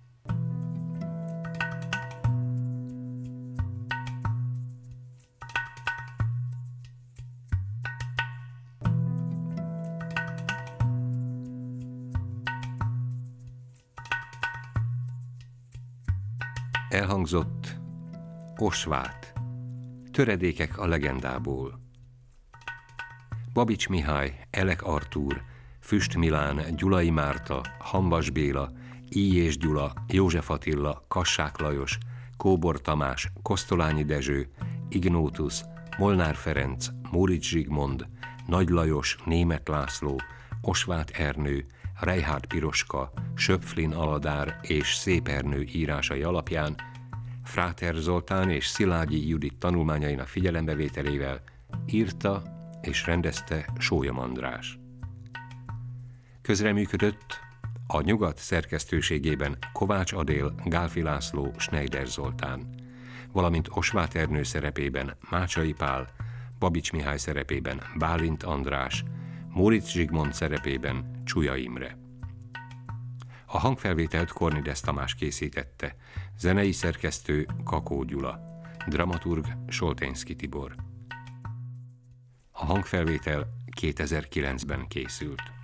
A: Elhangzott Osváth, töredékek a legendából. Babics Mihály, Elek Artúr, Füst Milán, Gyulai Márta, Hambas Béla, Íjés Gyula, József Attila, Kassák Lajos, Kóbor Tamás, Kosztolányi Dezső, Ignótusz, Molnár Ferenc, Móricz Zsigmond, Nagy Lajos, Németh László, Osváth Ernő, Reinhard Piroska, Söpflin Aladár és Szép Ernő írásai alapján Fráter Zoltán és Szilágyi Judit tanulmányainak figyelembevételével írta és rendezte Sólyom András. Közreműködött a Nyugat szerkesztőségében Kovács Adél, Gálfi László, Schneider Zoltán, valamint Osváth Ernő szerepében Mácsai Pál, Babics Mihály szerepében Bálint András, Móricz Zsigmond szerepében Csuya Imre. A hangfelvételt Kornides Tamás készítette, zenei szerkesztő Kakó Gyula, dramaturg Solténszky Tibor. A hangfelvétel kétezer-kilencben készült.